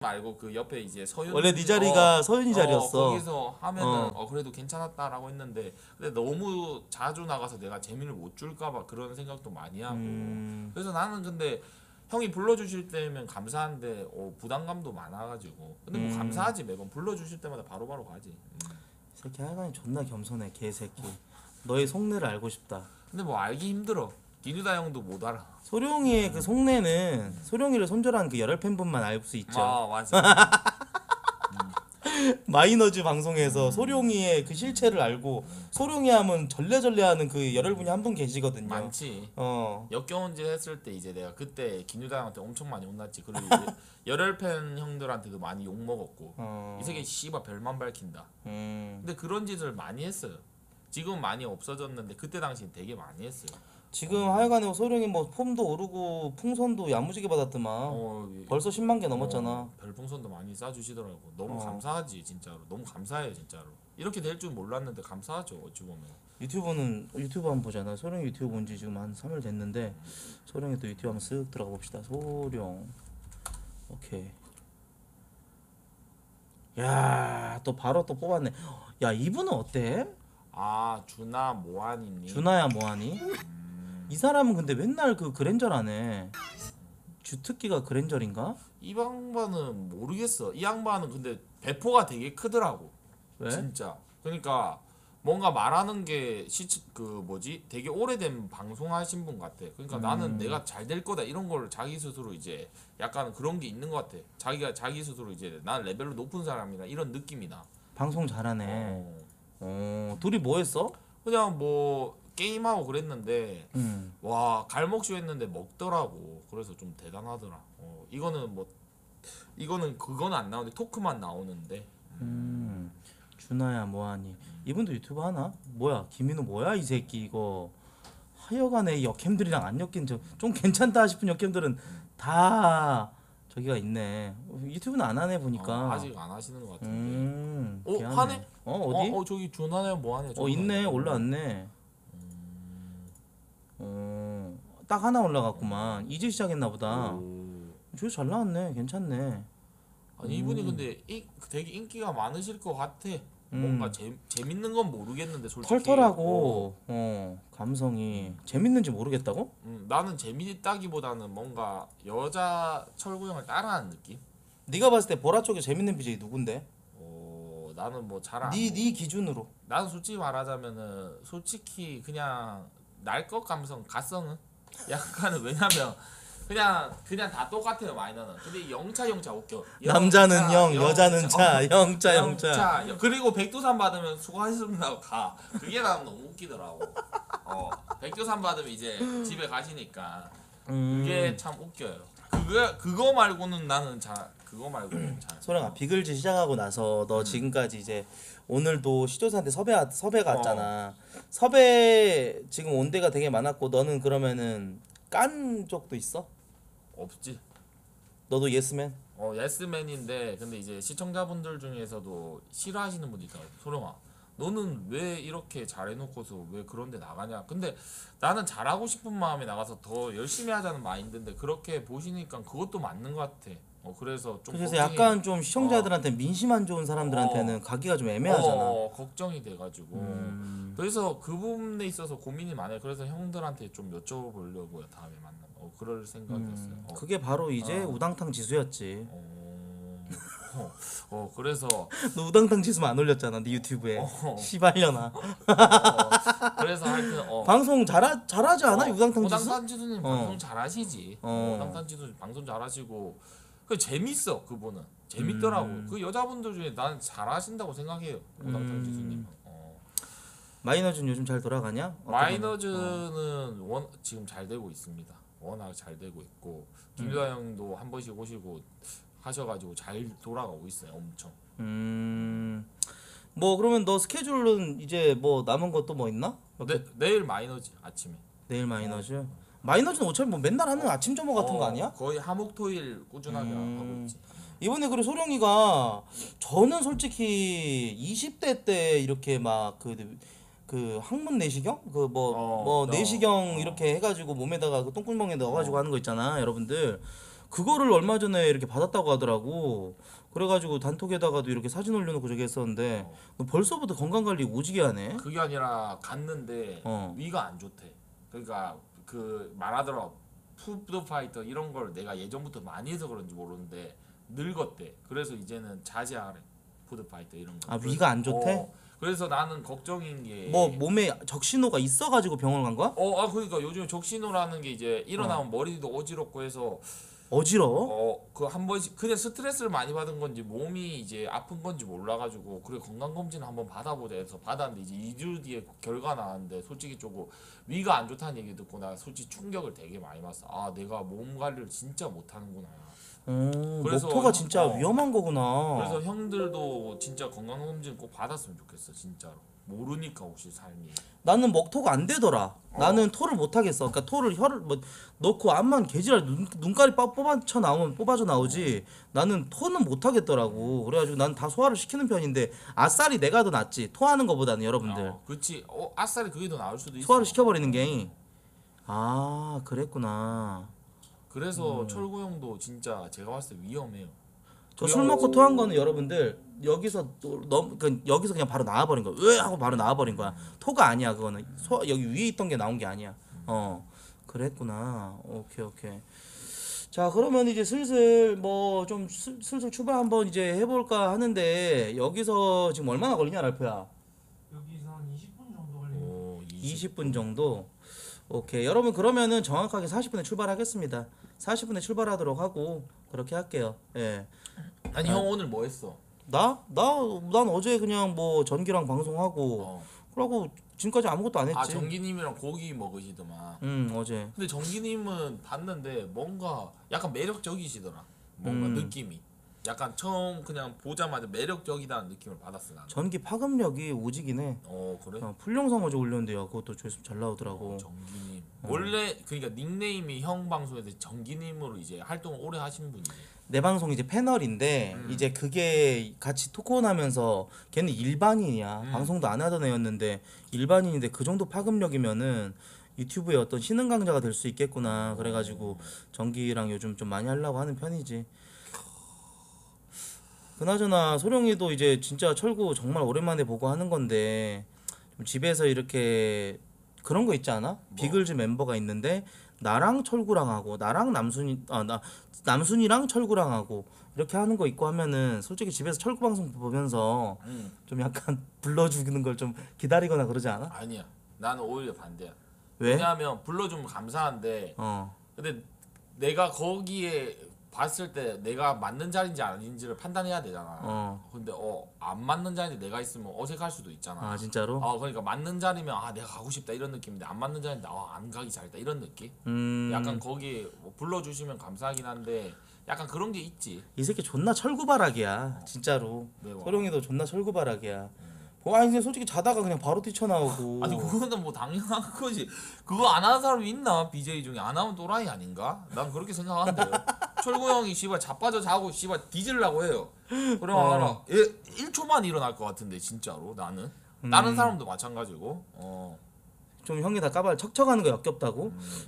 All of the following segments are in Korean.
말고 그 옆에 이제 서윤 원래 네 자리가 서윤이 자리였어. 거기서 하면은 어. 그래도 괜찮았다라고 했는데 근데 너무 자주 나가서 내가 재미를 못 줄까봐 그런 생각도 많이 하고 그래서 나는 근데 형이 불러주실 때면 감사한데 부담감도 많아가지고 근데 뭐 감사하지 매번 불러주실 때마다 바로바로 가지. 이 새끼 하여간에 존나 겸손해 개새끼. 너의 속내를 알고 싶다. 근데 뭐 알기 힘들어. 기뉴다 형도 못 알아. 소룡이의 그 속내는 소룡이를 손절한 그 열혈 팬분만 알 수 있죠. 맞아. 마이너즈 방송에서 소룡이의 그 실체를 알고 소룡이 하면 절레절레하는 그 열혈분이 한 분 계시거든요. 많지. 어. 역겨운 짓 했을 때 이제 내가 그때 기뉴다 형한테 엄청 많이 혼났지. 그리고 이제 열혈 팬 형들한테도 많이 욕 먹었고 이 새끼 씨발 별만 밝힌다. 근데 그런 짓을 많이 했어요. 지금 많이 없어졌는데 그때 당시 되게 많이 했어요. 지금 하여간에 소룡이 뭐 폼도 오르고 풍선도 야무지게 받았더만. 벌써 10만 개 넘었잖아. 별풍선도 많이 쏴주시더라고. 너무 감사하지 진짜로. 너무 감사해 진짜로. 이렇게 될 줄 몰랐는데 감사하죠 어찌 보면. 유튜브 한번 보잖아. 소룡이 유튜브 본 지 지금 한 3일 됐는데 소룡이 또 유튜브 한번 쓱 들어가 봅시다. 소룡. 오케이. 야, 또 바로 또 뽑았네. 야, 이분은 어때? 준하 모하니님. 준하야 뭐하니? 이 사람은 근데 맨날 그 그랜저라네. 주특기가 그랜저인가? 이 양반은 모르겠어. 이 양반은 근데 배포가 되게 크더라고. 왜? 진짜. 그러니까 뭔가 말하는 게 되게 오래된 방송하신 분 같아. 그러니까 나는 내가 잘 될 거다 이런 걸 자기 스스로 이제 약간 그런 게 있는 것 같아. 자기가 자기 스스로 이제 난 레벨로 높은 사람이나 이런 느낌이 나. 방송 잘하네. 둘이 뭐 했어? 그냥 뭐 게임하고 그랬는데 와 갈목쇼 했는데 먹더라고. 그래서 좀 대단하더라. 이거는 그건 안 나오는데 토크만 나오는데. 준하야 뭐하니? 이분도 유튜브 하나? 뭐야 김인우 뭐야 이 새끼 이거. 하여간에 이 역캠들이랑 안 엮인 좀 괜찮다 싶은 역캠들은 다 저기가 있네. 유튜브는 안 하네 보니까. 아직 안 하시는 것 같은데. 걔하네. 하네? 어디? 저기 준하네 뭐하네. 있네 올라왔네. 딱 하나 올라갔구만. 이제 시작했나 보다. 저기 잘 나왔네. 괜찮네. 아니 이분이 근데 되게 인기가 많으실 것 같아. 뭔가 재밌는 건 모르겠는데 솔직히 털털하고 감성이 재밌는지 모르겠다고? 나는 재밌다기보다는 뭔가 여자 철구형을 따라하는 느낌? 네가 봤을 때 보라 쪽에 재밌는 BJ 누군데? 나는 뭐 잘 안. 네 기준으로. 나는 솔직히 말하자면은 솔직히 그냥 날 것 감성 가성은 약간은 왜냐면 그냥 다 똑같아요 마이너는. 근데 영차 웃겨. 남자는 영, 여자는 차, 영차. 그리고 백두산 받으면 수고하셨습니다 하고 가. 그게 난 너무 웃기더라고. 백두산 받으면 이제 집에 가시니까 그게 참 웃겨요. 그거 말고는 나는 그거 말고는 잘. 소령아 비글즈 시작하고 나서 너 지금까지 이제 오늘도 시조사한테 섭외가 왔잖아. 섭외 지금 온 데가 되게 많았고 너는 그러면은 깐 적도 있어? 없지. 너도 예스맨? 예스맨인데 근데 이제 시청자분들 중에서도 싫어하시는 분이 있더라고. 소령아 너는 왜 이렇게 잘해놓고서 왜 그런데 나가냐. 근데 나는 잘하고 싶은 마음에 나가서 더 열심히 하자는 마인드인데 그렇게 보시니까 그것도 맞는 것 같아. 그래서 좀 그래서 걱정이, 약간 좀 시청자들한테 민심 안 좋은 사람들한테는 가기가 좀 애매하잖아. 걱정이 돼가지고 그래서 그 부분에 있어서 고민이 많아요. 그래서 형들한테 좀 여쭤보려고요. 다음에 만나면 그럴 생각이었어요. 그게 바로 이제 우당탕 지수였지. 그래서 너 우당탕 지수만 안 올렸잖아 네 유튜브에. 시발려나. 그래서 하여튼 방송 잘하지 않아? 우당탕 지수? 우당탕 지수님 방송 잘하시지. 우당탕 지수 방송 잘하시고 그 재밌어. 그분은 재밌더라고. 그 여자분들 중에 난 잘하신다고 생각해요. 우당탕 지수님. 마이너즈는 요즘 잘 돌아가냐? 마이너즈는 지금 잘 되고 있습니다. 워낙 잘 되고 있고 김유아 형도 한 번씩 오시고 하셔가지고 잘 돌아가고 있어요. 엄청. 뭐 그러면 너 스케줄은 이제 뭐 남은 것도 뭐 있나? 내일 마이너즈 아침에. 내일 마이너즈? 마이너즈는 어차피 뭐 맨날 하는 아침 점호 같은 거 아니야? 거의 화목토일 꾸준하게 하고 있지. 이번에 그리고 소령이가 저는 솔직히 20대 때 이렇게 막 그 항문 내시경 내시경 이렇게 해가지고 몸에다가 그 똥구멍에 넣어가지고 하는 거 있잖아 여러분들. 그거를 얼마 전에 이렇게 받았다고 하더라고. 그래가지고 단톡에다가도 이렇게 사진 올려놓고 저기 했었는데 너 벌써부터 건강관리 오지게 하네. 그게 아니라 갔는데 위가 안 좋대. 그러니까 그 말하더라 푸드 파이터 이런 걸 내가 예전부터 많이 해서 그런지 모르는데 늙었대. 그래서 이제는 자제하래. 푸드 파이터 이런 거. 아 위가 안 좋대? 그래서 나는 걱정인 게 뭐 몸에 적신호가 있어가지고 병원 간 거야? 그러니까 요즘 적신호라는 게 이제 일어나면 머리도 어지럽고 해서 어지러워? 그 한 번씩 그냥 스트레스를 많이 받은 건지 몸이 이제 아픈 건지 몰라가지고 그래 건강검진 한번 받아보자 해서 받았는데 이제 2주 뒤에 결과 나왔는데 솔직히 조금 위가 안 좋다는 얘기 듣고 나 솔직히 충격을 되게 많이 받았어. 아 내가 몸 관리를 진짜 못하는구나. 그래서 목토가 진짜 위험한 거구나. 그래서 형들도 진짜 건강검진 꼭 받았으면 좋겠어 진짜로. 모르니까 혹시 삶이. 나는 먹토가 안 되더라. 나는 토를 못 하겠어. 그러니까 토를 혀를 뭐 넣고 암만 개지랄 눈깔이 뽑아쳐 나오면 뽑아져 나오지. 나는 토는 못 하겠더라고. 그래가지고 나는 다 소화를 시키는 편인데 아싸리 내가 더 낫지. 토하는 거보다는 여러분들. 그렇지. 아싸리 그게 더 나을 수도 있어. 소화를 시켜버리는 게. 아 그랬구나. 그래서 철구 형도 진짜 제가 봤을 때 위험해요. 저 술 먹고 토한 거는 여러분들 여기서 여기서 그냥 바로 나와버린 거야. 으 하고 바로 나와버린 거야. 토가 아니야 그거는. 여기 위에 있던 게 나온 게 아니야. 그랬구나. 오케이 오케이. 자 그러면 이제 슬슬 뭐 좀 슬슬 출발 한번 이제 해볼까 하는데 여기서 지금 얼마나 걸리냐 랄프야? 여기서 한 20분 정도 걸립니다. 20분 정도. 오케이 여러분 그러면은 정확하게 40분에 출발하겠습니다. 40분에 출발하도록 하고 그렇게 할게요. 예. 아니 형 오늘 뭐 했어? 난 어제 그냥 뭐 전기랑 방송하고 그러고 지금까지 아무것도 안 했지. 아 정기님이랑 고기 먹으시더만. 어제. 근데 정기님은 봤는데 뭔가 약간 매력적이시더라. 뭔가 느낌이. 약간 처음 그냥 보자마자 매력적이다는 느낌을 받았어 나는. 전기 파급력이 오지긴 해. 그래? 풀영상 어제 올렸는데요. 그것도 조회수 잘 나오더라고. 정기님. 원래 그러니까 닉네임이 형 방송에서 정기님으로 이제 활동을 오래 하신 분이지. 내 방송 이제 패널인데 이제 그게 같이 토크온하면서 걔는 일반인이야. 방송도 안 하던 애였는데 일반인인데 그 정도 파급력이면은 유튜브의 어떤 신흥 강자가 될 수 있겠구나. 그래가지고 정기랑 요즘 좀 많이 하려고 하는 편이지. 그나저나 소룡이도 이제 진짜 철구 정말 오랜만에 보고 하는 건데 좀 집에서 이렇게 그런 거 있지 않아? 비글즈 멤버가 있는데 나랑 철구랑 하고 나랑 남순이랑 철구랑 하고 이렇게 하는 거 있고 하면은 솔직히 집에서 철구 방송 보면서 좀 약간 불러주는 걸 좀 기다리거나 그러지 않아? 아니야. 나는 오히려 반대야. 왜? 왜냐하면 불러주면 감사한데 근데 내가 거기에 봤을 때 내가 맞는 자리인지 아닌지를 판단해야 되잖아. 근데 안 맞는 자리인데 내가 있으면 어색할 수도 있잖아. 아 진짜로? 그러니까 맞는 자리면 내가 가고 싶다 이런 느낌인데 안 맞는 자리인데 안 가기 잘했다 이런 느낌? 약간 거기에 뭐 불러주시면 감사하긴 한데 약간 그런 게 있지. 이 새끼 존나 철구바락이야 진짜로. 네, 소룡이도 존나 철구바락이야. 아니 근데 솔직히 자다가 그냥 바로 뛰쳐나오고. 아니 그거는 뭐 당연한 거지. 그거 안 하는 사람이 있나? BJ 중에 안 하면 또라이 아닌가? 난 그렇게 생각하는데요. 철구 형이 씨발 자빠져 자고 씨발 뒤질라고 해요. 그럼 알아. 1초만 일어날 것 같은데 진짜로 나는. 다른 사람도 마찬가지고. 좀 형이 다 까발 척척하는 거 역겹다고?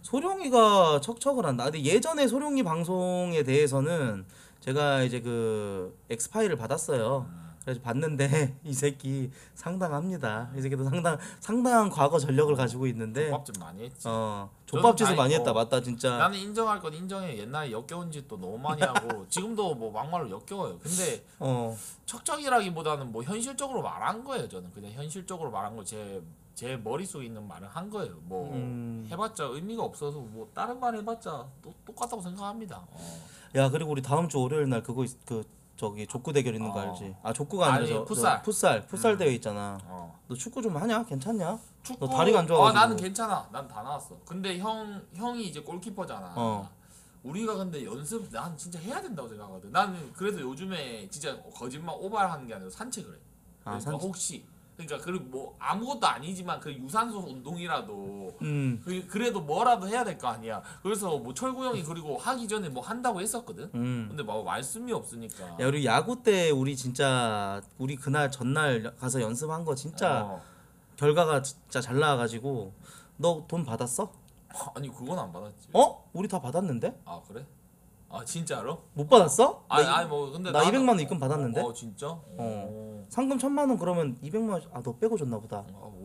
소룡이가 척척을 한다. 근데 예전에 소룡이 방송에 대해서는 제가 이제 그 엑스파일을 받았어요. 그래서 봤는데 이 새끼 상당합니다. 이 새끼도 상당한 과거 전력을 가지고 있는데 족밥집 많이 했지. 족밥짓을 많이 했다. 맞다 진짜. 나는 인정할 건 인정해. 옛날에 역겨운 짓도 너무 많이 하고 지금도 뭐 막말로 역겨워요. 근데 척척이라기보다는 뭐 현실적으로 말한 거예요. 저는 그냥 현실적으로 말한 거 제 머릿속에 있는 말을 한 거예요. 뭐 해봤자 의미가 없어서 뭐 다른 말 해봤자 똑같다고 생각합니다. 야 그리고 우리 다음 주 월요일 날 그거 저기 족구 대결 있는 거 알지? 아 족구가 아니라 풋살 대회 있잖아. 너 축구 좀 하냐? 괜찮냐? 축구 너 다리가 안 좋아가지고. 나는 괜찮아. 난 다 나왔어. 근데 형이 이제 골키퍼잖아. 우리가 근데 연습 난 진짜 해야 된다고 생각하거든. 나는 그래서 요즘에 진짜 거짓말 오버하는 게 아니라 산책을 해. 그러니까 혹시 그러니까 그리고 뭐 아무것도 아니지만 그 유산소 운동이라도 그래도 뭐라도 해야 될 거 아니야. 그래서 뭐 철구 형이 그리고 하기 전에 뭐 한다고 했었거든. 근데 뭐 말씀이 없으니까. 야 우리 야구 때 우리 그날 전날 가서 연습한 거 진짜 결과가 진짜 잘 나와가지고 너 돈 받았어? 아니 그건 안 받았지. 우리 다 받았는데? 아 그래? 아 진짜로? 못 받았어? 아니 뭐 근데 나 나는- 200만 원 입금 받았는데. 진짜? 상금 1000만 원 그러면 200만 원. 아, 너 빼고 줬나 보다.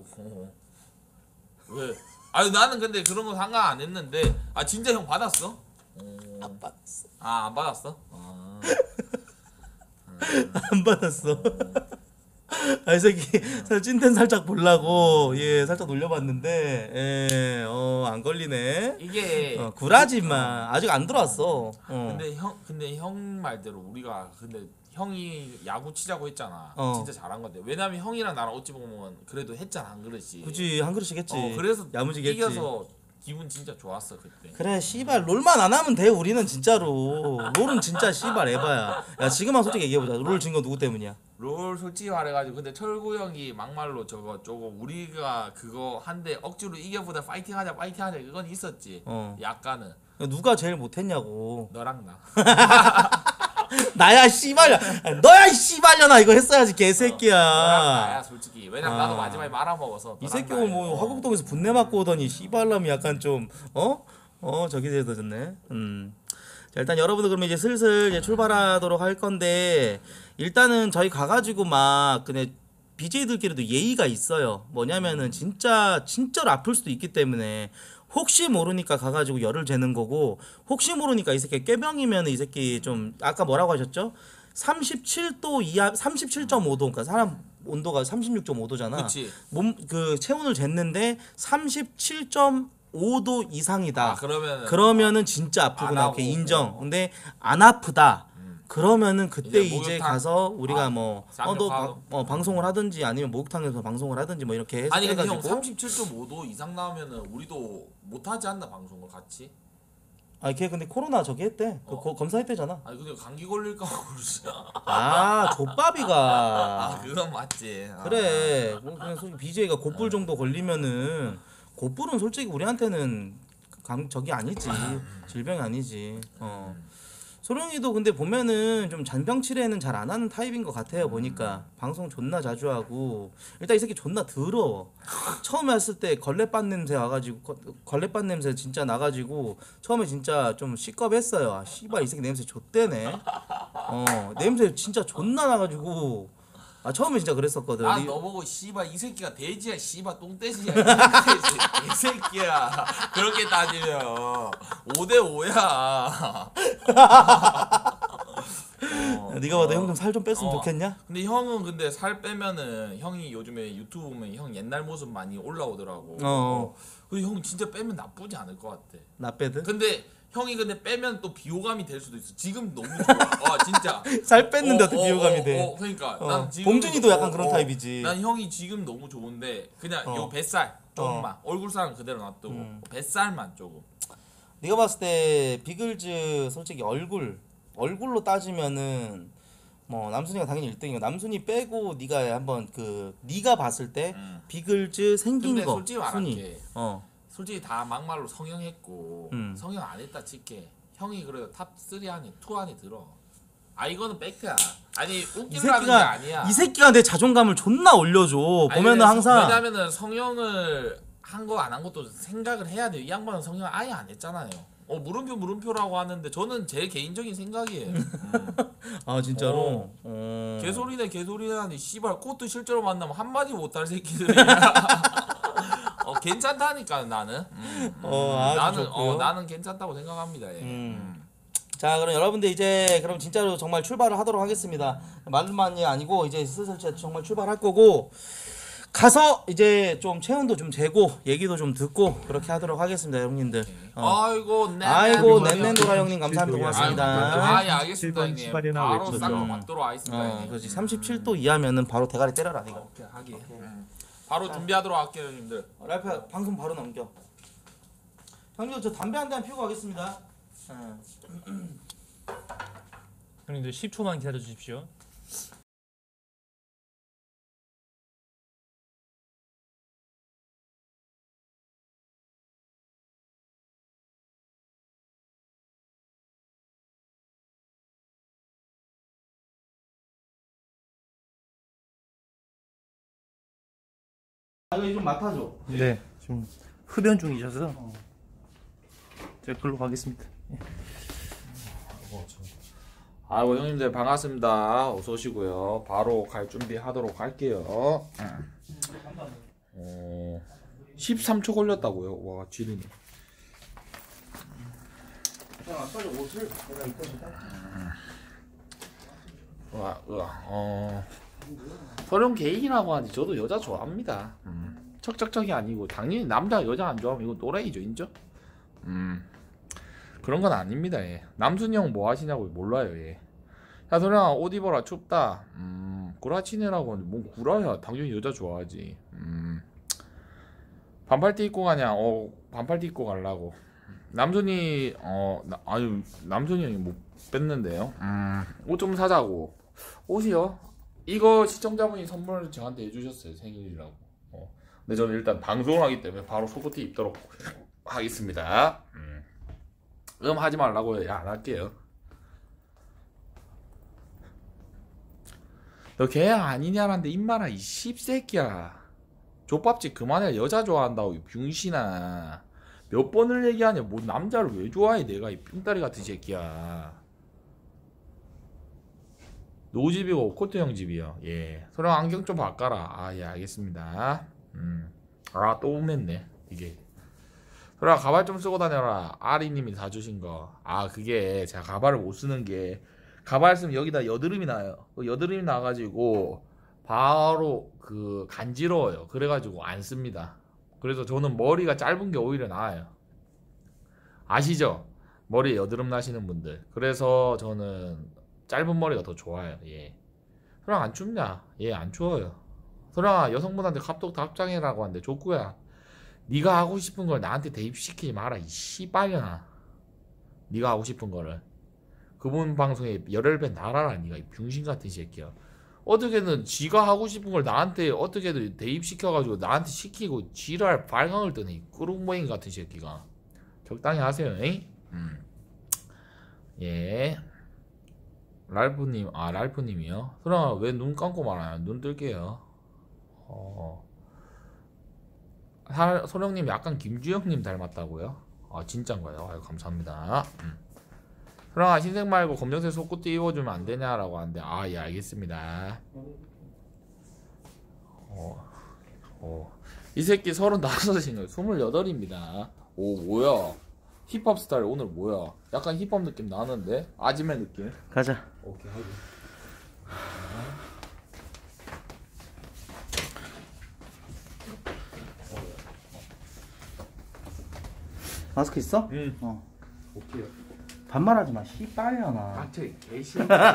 왜? 아니 나는 근데 그런 거 상관 안 했는데 진짜 형 받았어? 안 받았어. 안 받았어? 안 받았어. 이 새끼 찐텐 살짝 보려고 살짝 놀려봤는데 안 걸리네. 이게 굴하지 마. 아직 안 들어왔어. 근데 형 말대로 우리가 근데 형이 야구 치자고 했잖아. 진짜 잘한 건데. 왜냐면 형이랑 나랑 어찌 보면 그래도 했잖아 한 그릇씩. 굳이 한 그릇씩 했지. 그래서 야무지게 했지. 이겨서 기분 진짜 좋았어 그때. 그래 씨발 롤만 안 하면 돼. 우리는 진짜로 롤은 진짜 씨발 에바야. 야 지금만 솔직히 얘기해보자. 롤 진 거 누구 때문이야? 롤 솔직히 말해가지고 근데 철구 형이 막말로 저거 우리가 그거 한데 억지로 이겨보다 파이팅하자 그건 있었지. 약간은 누가 제일 못했냐고. 너랑 나. 나야 씨발려. 너야 이 씨발려나 이거 했어야지 개새끼야. 나야 솔직히. 왜냐면 나도 마지막에 말아먹어서. 이 새끼가 뭐 화곡동에서 분내 맞고 오더니 씨발람이 약간 좀 저기 되어졌네. 자, 일단 여러분들 그러면 이제 슬슬 이제 출발하도록 할 건데 일단은 저희 가가지고 막 그냥 BJ들끼리도 예의가 있어요. 뭐냐면은 진짜로 아플 수도 있기 때문에 혹시 모르니까 가가지고 열을 재는 거고 혹시 모르니까 이 새끼 꾀병이면 이 새끼 좀 아까 뭐라고 하셨죠? 37도 이하 37.5도 그러니까 사람 온도가 36.5도잖아. 그치. 몸 그 체온을 쟀는데 37.5도 이상이다. 그러면은 진짜 아프구나. 오케이 인정. 근데 안 아프다. 그러면은 그때 이제 가서 우리가 방송을 하든지 아니면 목욕탕에서 방송을 하든지 뭐 이렇게 해서 아니 근데 형 해가지고 37.5도 이상 나오면은 우리도 못하지 않나 방송을 같이? 걔 근데 코로나 저기 했대. 검사했대잖아. 아니 근데 감기 걸릴까 봐 그러지. 족밥이가. 그건 맞지. 그래. 그냥 솔직히 BJ가 곧불 정도 걸리면은 곧불은 솔직히 우리한테는 저기 아니지. 질병이 아니지. 소룡이도 근데 보면은 좀 잔병 치레는 잘 안 하는 타입인 것 같아요. 보니까 방송 존나 자주 하고 일단 이 새끼 존나 더러워. 처음에 왔을 때 걸레밥 냄새 와가지고 걸레밥 냄새 진짜 나가지고 처음에 진짜 좀 시겁했어요. 씨발 이 새끼 냄새 좆대네. 냄새 진짜 존나 나가지고 처음에 진짜 그랬었거든. 너 보고 씨발 이 새끼가 돼지야 씨발 똥돼지야 이 새끼야. 그렇게 따지면 5대 5야. 네가 봐도 형 좀 살 좀 뺐으면 좋겠냐? 근데 형은 근데 살 빼면은 형이 요즘에 유튜브 보면 형 옛날 모습 많이 올라오더라고. 그리고 형 진짜 빼면 나쁘지 않을 것 같아. 나 빼든? 근데 형이 근데 빼면 또 비호감이 될 수도 있어. 지금 너무 좋아. 진짜. 살 뺐는데 어떻게 비호감이 돼? 그러니까 난 지금 봉준이도 약간 그런 타입이지. 난 형이 지금 너무 좋은데 그냥 요 뱃살 조금만 얼굴살은 그대로 놔두고 뱃살만 조금. 네가 봤을 때 비글즈 솔직히 얼굴로 따지면은 뭐 남순이가 당연히 1등이고 남순이 빼고 네가 한번 네가 봤을 때 비글즈 생긴 근데 거 솔직히 말할게. 순위. 솔직히 다 막말로 성형했고 성형 안 했다 칠게. 형이 그래도 탑 3 안에 2 안에 들어. 이거는 팩트야. 아니 웃기려는 게 아니야. 이 새끼가 내 자존감을 존나 올려줘. 보면은 항상 왜냐면은 성형을 한 거 안 한 것도 생각을 해야 돼요. 이 양반은 성형 아예 안 했잖아요. 물음표라고 하는데 저는 제 개인적인 생각이에요. 진짜로? 개소리네 하니 씨발 코트 실제로 만나면 한마디 못할 새끼들이. 괜찮다니까 나는. 나는 괜찮다고 생각합니다. 자 그럼 여러분들 이제 그럼 진짜로 정말 출발을 하도록 하겠습니다. 말만이 아니고 이제 슬슬 정말 출발할 거고 가서 이제 좀 체온도 좀 재고 얘기도 좀 듣고 그렇게 하도록 하겠습니다 여러분들. 아이고 넷넷도라 형님 감사합니다. 고맙습니다. 알겠습니다 형님. 바로 싹 맞도록 하겠습니다. 그렇지 37도 이하면은 바로 대가리 때려라 네가. 오케이 하기. 바로 준비하도록 할게요 형님들. 라이프 방송 바로 넘겨. 형님 저 담배 한 대 피우고 가겠습니다. 형님들 10초만 기다려 주십시오. 이거 좀 맡아줘. 네, 지금 흡연 중이셔서 제가 글로 가겠습니다. 아이고 형님들 반갑습니다. 어서 오시고요. 바로 갈 준비하도록 할게요. 13초 걸렸다고요? 와 지리네. 서령 개인이라고 하는데 저도 여자 좋아합니다. 척척척이 아니고 당연히 남자 여자 안 좋아하면 이거 노래이죠 인정? 그런 건 아닙니다. 예. 남순이 형 뭐 하시냐고 몰라요. 예. 야 소령아 옷 입어라 춥다. 구라치네라고 하는데 뭔 구라야. 당연히 여자 좋아하지. 반팔티 입고 가냐? 반팔티 입고 가려고. 남순이 아유 남순이 형이 못 뺐는데요. 옷 좀 사자고. 옷이요? 이거 시청자분이 선물을 저한테 해주셨어요. 생일이라고. 근데 저는 일단 방송을 하기 때문에 바로 속옷티 입도록 하겠습니다. 하지 말라고요. 야, 안 할게요. 너 걔야 아니냐란데 입마라 이 씹새끼야. 족밥집 그만해. 여자 좋아한다고 이 병신아. 몇 번을 얘기하냐. 뭐 남자를 왜 좋아해 내가 이 삥다리 같은 새끼야. 노 집이고 코트 형 집이요. 예. 소령 안경 좀 바꿔라. 아 예 알겠습니다. 또 음했네 이게. 소령아 가발 좀 쓰고 다녀라. 아리님이 사주신 거. 그게 제가 가발을 못 쓰는 게 가발 쓰면 여기다 여드름이 나요. 여드름이 나가지고 바로 그 간지러워요. 그래가지고 안 씁니다. 그래서 저는 머리가 짧은 게 오히려 나아요. 아시죠? 머리에 여드름 나시는 분들. 그래서 저는 짧은 머리가 더 좋아요. 예. 소령 안 춥냐? 예, 안 추워요. 소령아 여성분한테 카톡 답장해라고 하는데 족구야. 네가 하고 싶은 걸 나한테 대입시키지 마라 이 씨발년아. 네가 하고 싶은 거를 그분 방송에 열혈배 날아라. 네가 이 병신같은 새끼야. 어떻게든 지가 하고 싶은 걸 나한테 어떻게든 대입시켜가지고 나한테 시키고 지랄 발광을 뜨네 이 꾸룩모잉 같은 새끼가. 적당히 하세요. 에이? 예. 랄프님 랄프님이요? 소령아 왜 눈 감고 말아요? 눈 뜰게요. 소령님 약간 김주영님 닮았다고요? 진짠가요? 아유 감사합니다. 소령아 흰색 말고 검정색 속옷도 입어주면 안 되냐라고 하는데 예 알겠습니다. 이 새끼 35인가요? 28입니다. 오 뭐야 힙합 스타일 오늘 뭐야. 약간 힙합 느낌 나는데 아지매 느낌. 가자. 오케이 하고. 마스크 있어? 응. 오케이. 반말하지 마. 씨발려나. 닥쳐 개씨.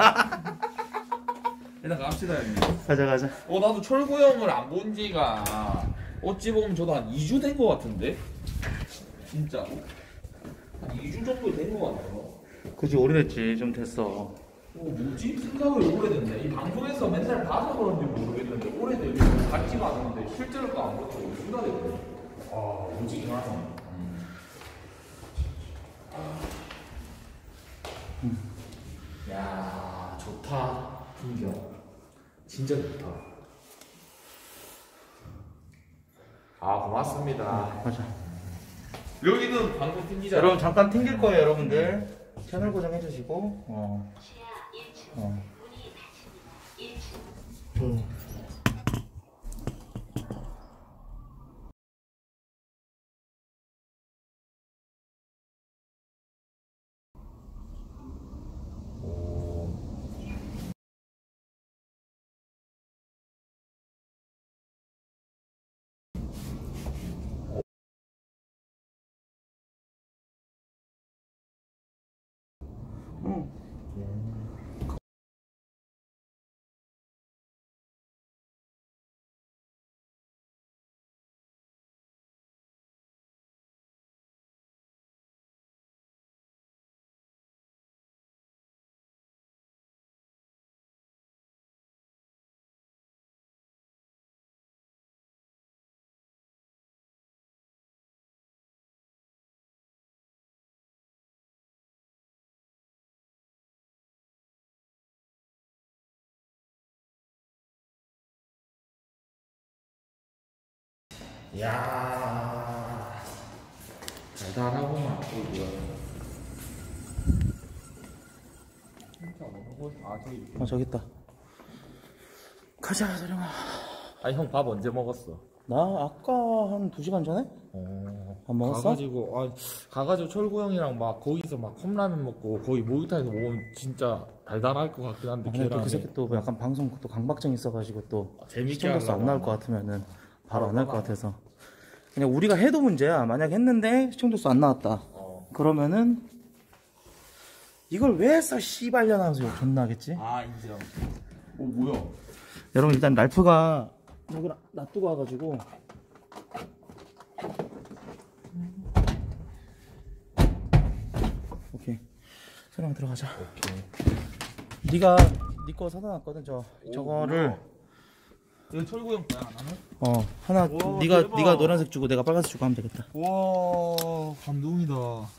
일단 갑시다 형님. 가자. 나도 철구 형을 안 본 지가 어찌 보면 저도 한 2주 된 거 같은데. 진짜 한 2주 정도 된 거 같아요. 그지 오래됐지. 좀 됐어. 뭐지? 생각을 오래됐네. 이 방송에서 맨날 봐서 그런지 모르겠는데 오래되면 같지가 않은데 실제로 또 안 보고 누가 됐네. 오지긴 하네. 야 좋다 풍경 진짜 좋다. 고맙습니다. 가자. 여기는 방송 튕기잖아. 여러분 잠깐 튕길 거예요, 여러분들. 채널 고정해 주시고. 야 달달하구만. 뭐야? 진짜 저기 있다. 가자 서령아. 아니 형 밥 언제 먹었어? 나 아까 한 2시간 전에? 안 먹었어? 가가지고 철구 형이랑 막 거기서 막 컵라면 먹고 거기 목욕탕에서 먹으면 진짜 달달할 것 같긴 한데 근데 또 계란이 그 새끼 또 약간 방송 또 강박증 있어가지고 또 재밌게 시청자 수 안 하려고 나올 것 같으면은 바로 안 할 것 같아서 그냥 우리가 해도 문제야. 만약 했는데 시청자 수 안 나왔다. 그러면은 이걸 왜 했어 씨발년 하면서 욕 존나 하겠지? 인정. 뭐야? 여러분 일단 랄프가 여기 놔두고 와가지고 오케이 서령아 들어가자. 오케이. 네가 네 거 사다 놨거든. 저거를 이거 철구 형 거야 하나는? 하나 와, 네가 대박. 네가 노란색 주고 내가 빨간색 주고 하면 되겠다. 와 감동이다.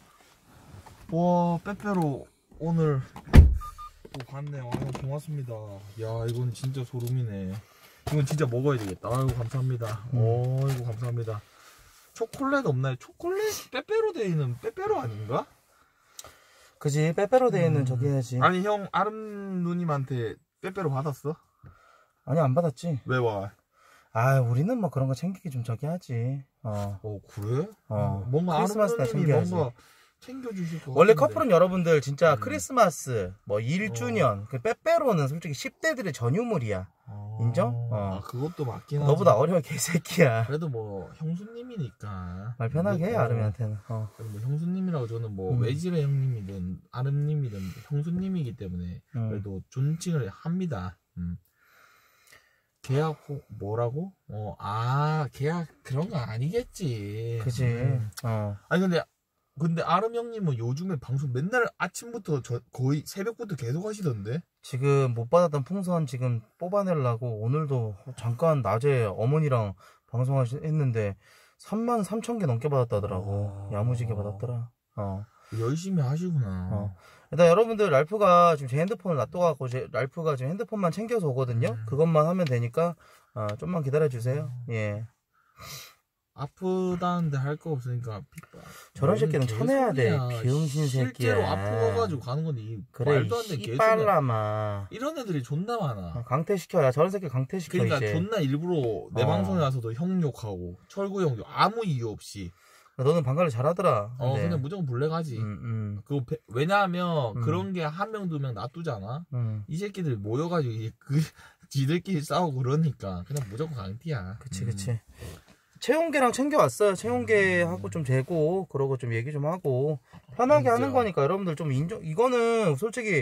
와 빼빼로 오늘 봤네요. 아유 고맙습니다. 야 이건 진짜 소름이네. 이건 진짜 먹어야 되겠다. 아유 감사합니다. 어이구 감사합니다. 초콜릿 없나요? 초콜릿 빼빼로 데이는 빼빼로 아닌가? 그지 빼빼로 데이는 저기 해야지. 아니 형 아름 누님한테 빼빼로 받았어? 아니 안 받았지. 왜 와? 아 우리는 뭐 그런 거 챙기기 좀 저기 하지. 그래? 뭔가 크리스마스 날 아름 누님이 챙겨야지. 뭔가 챙겨주실 것 원래 같은데. 커플은 여러분들 진짜 크리스마스 뭐 1주년 그 빼빼로는 솔직히 10대들의 전유물이야. 인정? 그것도 맞긴 하지. 너보다 어려 개새끼야. 그래도 뭐 형수님이니까 말 편하게 해 아름이한테는. 그래도 뭐 형수님이라고 저는 뭐 외질의 형님이든 아름님이든 형수님이기 때문에 그래도 존칭을 합니다. 계약 뭐라고? 계약 그런 거 아니겠지. 그지. 아니 근데 아름 형님은 요즘에 방송 맨날 아침부터 거의 새벽부터 계속 하시던데? 지금 못 받았던 풍선 지금 뽑아내려고 오늘도 잠깐 낮에 어머니랑 방송했는데 33,000개 넘게 받았다더라고. 야무지게 받았더라. 열심히 하시구나. 일단 여러분들 랄프가 지금 제 핸드폰을 놔둬갖고 랄프가 지금 핸드폰만 챙겨서 오거든요. 그것만 하면 되니까 좀만 기다려주세요. 예. 아프다는데 할 거 없으니까 저런 새끼는 쳐내야 돼. 비응신 새끼야. 실제로 아프가지고 가는 건데 그래 말도 안 되는 씨발라마. 이런 애들이 존나 많아. 강퇴시켜야. 저런 새끼 강퇴시켜. 그러니까 이제. 존나 일부러 내 방송에 와서도 형 욕하고 철구 형 욕 아무 이유 없이. 너는 방관리 잘하더라. 근데 무조건 블랙하지. 그거 왜냐하면 그런 게 한 명 두 명 놔두잖아. 이 새끼들 모여가지고 이제 지들끼리 싸우고 그러니까 그냥 무조건 강티야. 그치. 체온계랑 챙겨왔어요. 체온계하고 좀 재고 그러고 좀 얘기 좀 하고 편하게 하는 거니까 여러분들 좀 인정. 이거는 솔직히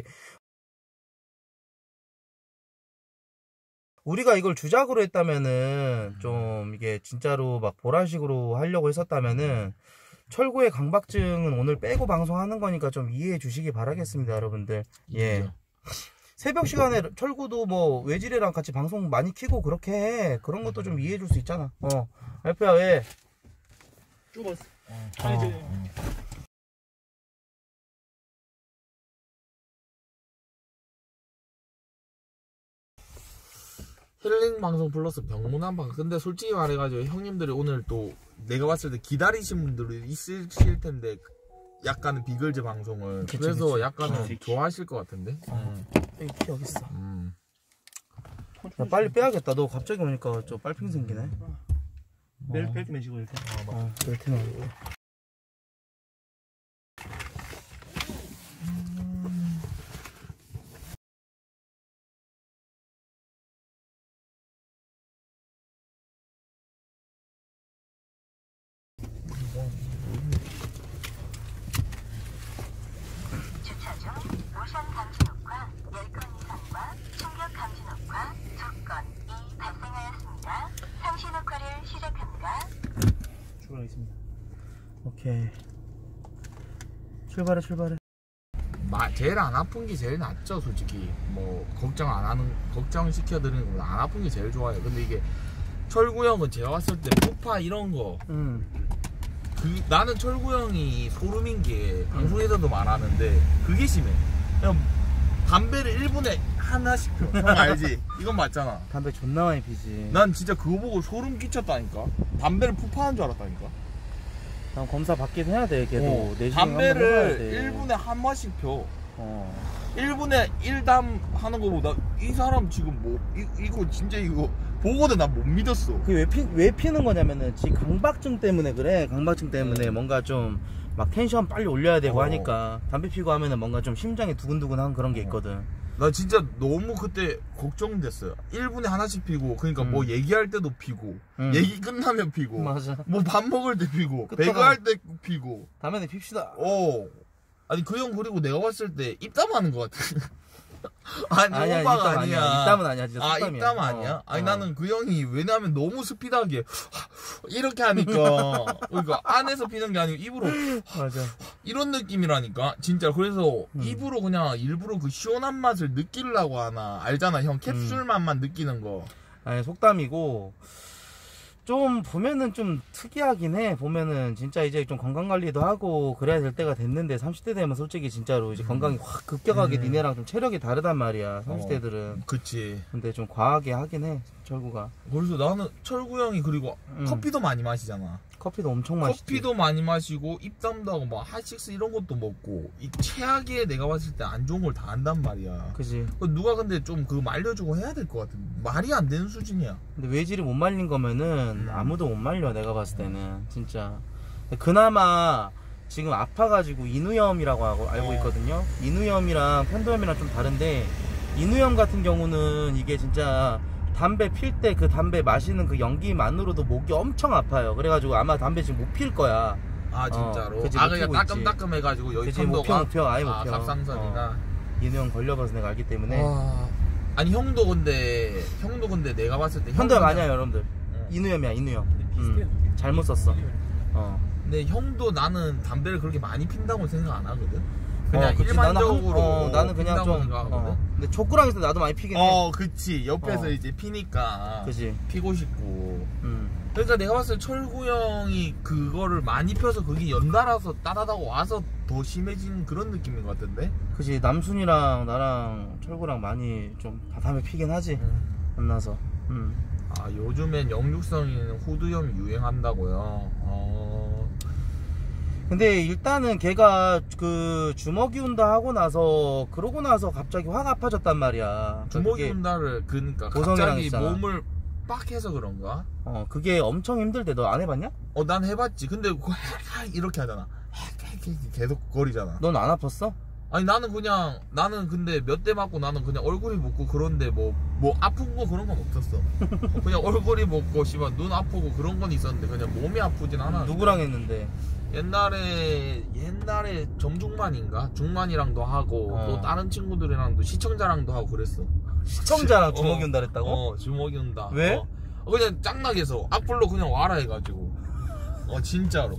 우리가 이걸 주작으로 했다면은 좀 이게 진짜로 막 보라식으로 하려고 했었다면은 철구의 강박증은 오늘 빼고 방송하는 거니까 좀 이해해 주시기 바라겠습니다, 여러분들. 예. 새벽 시간에 철구도 뭐 외지래랑 같이 방송 많이 키고 그렇게 해. 그런 것도 좀 이해해 줄 수 있잖아. 알프야 왜? 죽었어. 힐링 방송 플러스 병문안 방송. 근데 솔직히 말해가지고 형님들이 오늘 또 내가 봤을 때 기다리신 분들이 있으실 텐데 약간은 비글즈 방송을. 그래서 약간은 좋아하실 것 같은데. 여기 있어. 야, 빨리 빼야겠다. 너 갑자기 오니까 저 빨핑 생기네. 벨트 매시고 이렇게. 벨트는 아니고. 주차 중 모션 감지 녹화 10건 이상과 충격 감지 녹화 2건이 발생하였습니다. 상시 녹화를 시작합니다. 출발하겠습니다. 오케이. 출발해. 제일 안 아픈 게 제일 낫죠, 솔직히. 뭐 걱정 시켜드리는 것보다 안 아픈 게 제일 좋아요. 근데 이게 철구 형은 제가 봤을 때 푸파 이런 거. 나는 철구 형이 소름인 게 방송에서도 말하는데 그게 심해. 그냥 담배를 1분에 하나씩 펴. 형 알지? 이건 맞잖아. 담배 존나 많이 피지. 난 진짜 그거 보고 소름 끼쳤다니까. 담배를 푸파한 줄 알았다니까. 난 검사 받긴 해야 돼. 걔도. 내시경 한번 해봐야 담배를 돼. 1분에 한 마씩 펴. 1분에 1담 하는 거보다 이 사람 지금 뭐 이거 진짜 이거 보고도 난 못 믿었어. 그게 왜 피는 거냐면은 지금 강박증 때문에 그래. 강박증 때문에 뭔가 좀 막 텐션 빨리 올려야 되고 하니까 담배 피고 하면은 뭔가 좀 심장이 두근두근한 그런 게 있거든. 나 진짜 너무 그때 걱정됐어요. 1분에 하나씩 피고, 그러니까 뭐 얘기할 때도 피고, 얘기 끝나면 피고, 맞아. 뭐 밥 먹을 때 피고, 끝나가- 배그할 때 피고. 다음에는 핍시다. 아니 그 형 그리고 내가 봤을 때 입담하는 것 같아. 아니 아니야, 오빠가 입담 아니야. 입담은 아니야. 진짜 아 속담이야. 입담 아니야? 아니 나는 그 형이 왜냐면 너무 스피드하게 이렇게 하니까 그러니까 안에서 피는 게 아니고 입으로 맞아. 이런 느낌이라니까 진짜. 그래서 입으로 그냥 일부러 그 시원한 맛을 느끼려고 하나 알잖아 형. 캡슐 맛만 느끼는 거. 아니 속담이고 좀 보면은 좀 특이하긴 해. 보면은 진짜 이제 좀 건강관리도 하고 그래야 될 때가 됐는데 30대 되면 솔직히 진짜로 이제 건강이 확 급격하게 니네랑 좀 체력이 다르단 말이야 30대들은. 그치. 근데 좀 과하게 하긴 해 철구가. 그래서 나는 철구 형이 그리고 커피도 많이 마시잖아. 커피도 엄청 맛있지. 커피도 많이 마시고 입담도 하고 뭐 핫식스 이런 것도 먹고 이 최악의 내가 봤을 때 안 좋은 걸 다 한단 말이야. 그지. 누가 근데 좀 그거 말려주고 해야 될 것 같은 말이 안 되는 수준이야. 근데 외질이 못 말린 거면은 아무도 못 말려 내가 봤을 때는 진짜. 그나마 지금 아파가지고 인후염이라고 하고 알고 있거든요. 인후염이랑 편도염이랑 좀 다른데 인후염 같은 경우는 이게 진짜 담배 필 때 그 담배 마시는 그 연기만으로도 목이 엄청 아파요. 그래가지고 아마 담배 지금 못 필 거야. 아 진짜로? 그치, 아 못 그냥 피고 있지. 따끔따끔 해가지고 여기 그치, 못 편도가 펴, 아예 못 펴. 갑상선이나 인후염 걸려봐서 내가 알기 때문에. 아니 형도 근데 내가 봤을 때 편도염 형도 아니야 여러분들. 인후염이야 인후염. 잘못 썼어. 근데 형도 나는 담배를 그렇게 많이 핀다고 생각 안 하거든. 그냥 그치, 일반적으로 나는 그냥 핀다고 좀 생각하거든. 근데 족구랑에서 나도 많이 피긴 해. 그치. 옆에서 이제 피니까 그치. 피고 싶고. 그러니까 내가 봤을 때 철구 형이 그거를 많이 펴서 그게 연달아서 따다다고 와서 더 심해진 그런 느낌인 것 같은데. 그치. 남순이랑 나랑 철구랑 많이 좀 담배 피긴 하지. 만나서. 아 요즘엔 역류성인 후두염이 유행한다고요. 근데 일단은 걔가 그 주먹이 운다 하고 나서 그러고 나서 갑자기 확 아파졌단 말이야. 주먹이 그게, 운다를 그러니까 보성이랑 갑자기 했잖아. 몸을 빡 해서 그런가? 그게 엄청 힘들대. 너 안 해봤냐? 난 해봤지. 근데 그거 이렇게 하잖아. 계속 거리잖아. 넌 안 아팠어? 아니 나는 근데 몇 대 맞고 나는 그냥 얼굴이 붓고 그런데 뭐 아픈 거 그런 건 없었어. 그냥 얼굴이 붓고 씨발 눈 아프고 그런 건 있었는데 그냥 몸이 아프진 않았는데. 누구랑 했는데? 옛날에 점중만인가? 중만이랑도 하고 또 다른 친구들이랑도 시청자랑도 하고 그랬어. 시청자랑 주먹이 온다 그랬다고? 주먹이 온다. 왜? 그냥 짱나게서 악플로 그냥 와라 해가지고. 진짜로.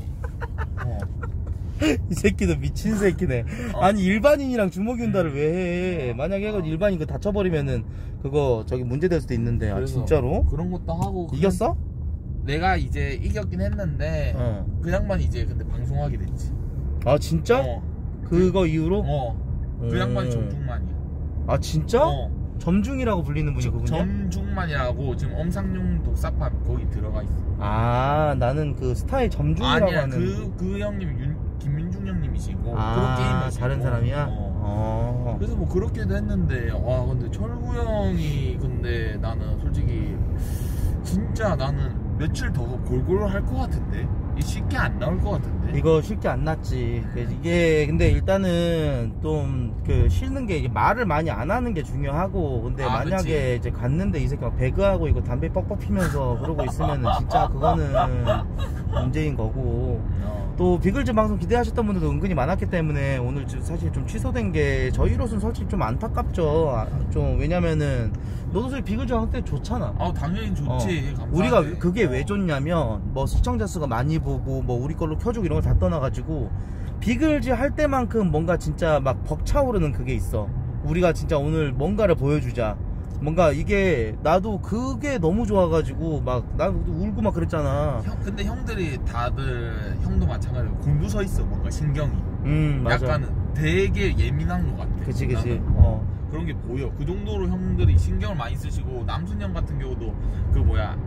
이 새끼도 미친 새끼네. 아니 일반인이랑 주먹이 온다를 왜 해? 만약에 이거 일반인 그 다쳐버리면은 그거 저기 문제될 수도 있는데. 아 진짜로? 그런 것도 하고. 이겼어? 내가 이제 이겼긴 했는데 그 양반 이제 근데 방송하게 됐지. 아 진짜? 그거 이후로? 그 양반이 점중만이야. 아 진짜? 점중이라고 불리는 분이 그분이야? 점중만이라고 지금 엄상용 독사팝 거기 들어가 있어. 아 나는 그 스타일 점중이라고 아니야 하는 그 형님 김민중 형님이시고 그런 아 게임이시고. 다른 사람이야? 그래서 뭐 그렇게도 했는데 와 근데 철구 형이 근데 나는 솔직히 진짜 나는 며칠 더 골골 할 것 같은데 쉽게 안 나올 것 같은데. 이거 쉽게 안 났지. 이게 근데 일단은 좀 그 싫는 게 이게 말을 많이 안 하는 게 중요하고 근데 만약에 그치. 이제 갔는데 이 새끼 막 배그하고 이거 담배 뻑뻑 피면서 그러고 있으면은 진짜 그거는 문제인 거고. 또 비글즈 방송 기대하셨던 분들도 은근히 많았기 때문에 오늘 사실 좀 취소된 게 저희로서는 솔직히 좀 안타깝죠. 좀 왜냐면은 너도 솔직히 비글즈 방송 때 좋잖아. 당연히 좋지. 감사하지. 우리가 그게 왜 좋냐면 뭐 시청자 수가 많이 보고 뭐 우리 걸로 켜주고 이런 걸 다 떠나가지고 비글즈 할 때만큼 뭔가 진짜 막 벅차오르는 그게 있어. 우리가 진짜 오늘 뭔가를 보여주자. 뭔가 이게 나도 그게 너무 좋아가지고 막 나도 울고 막 그랬잖아. 근데 형들이 다들 형도 마찬가지로 곤두서 있어. 뭔가 신경이 맞아. 약간 되게 예민한 것 같아. 그치 그런 게 보여. 그 정도로 형들이 신경을 많이 쓰시고 남순 형 같은 경우도 그 뭐야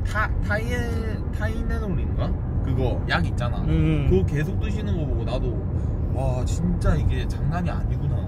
타이네놀인가 그거 약 있잖아. 그거 계속 드시는 거 보고 나도 와 진짜 이게 장난이 아니구나.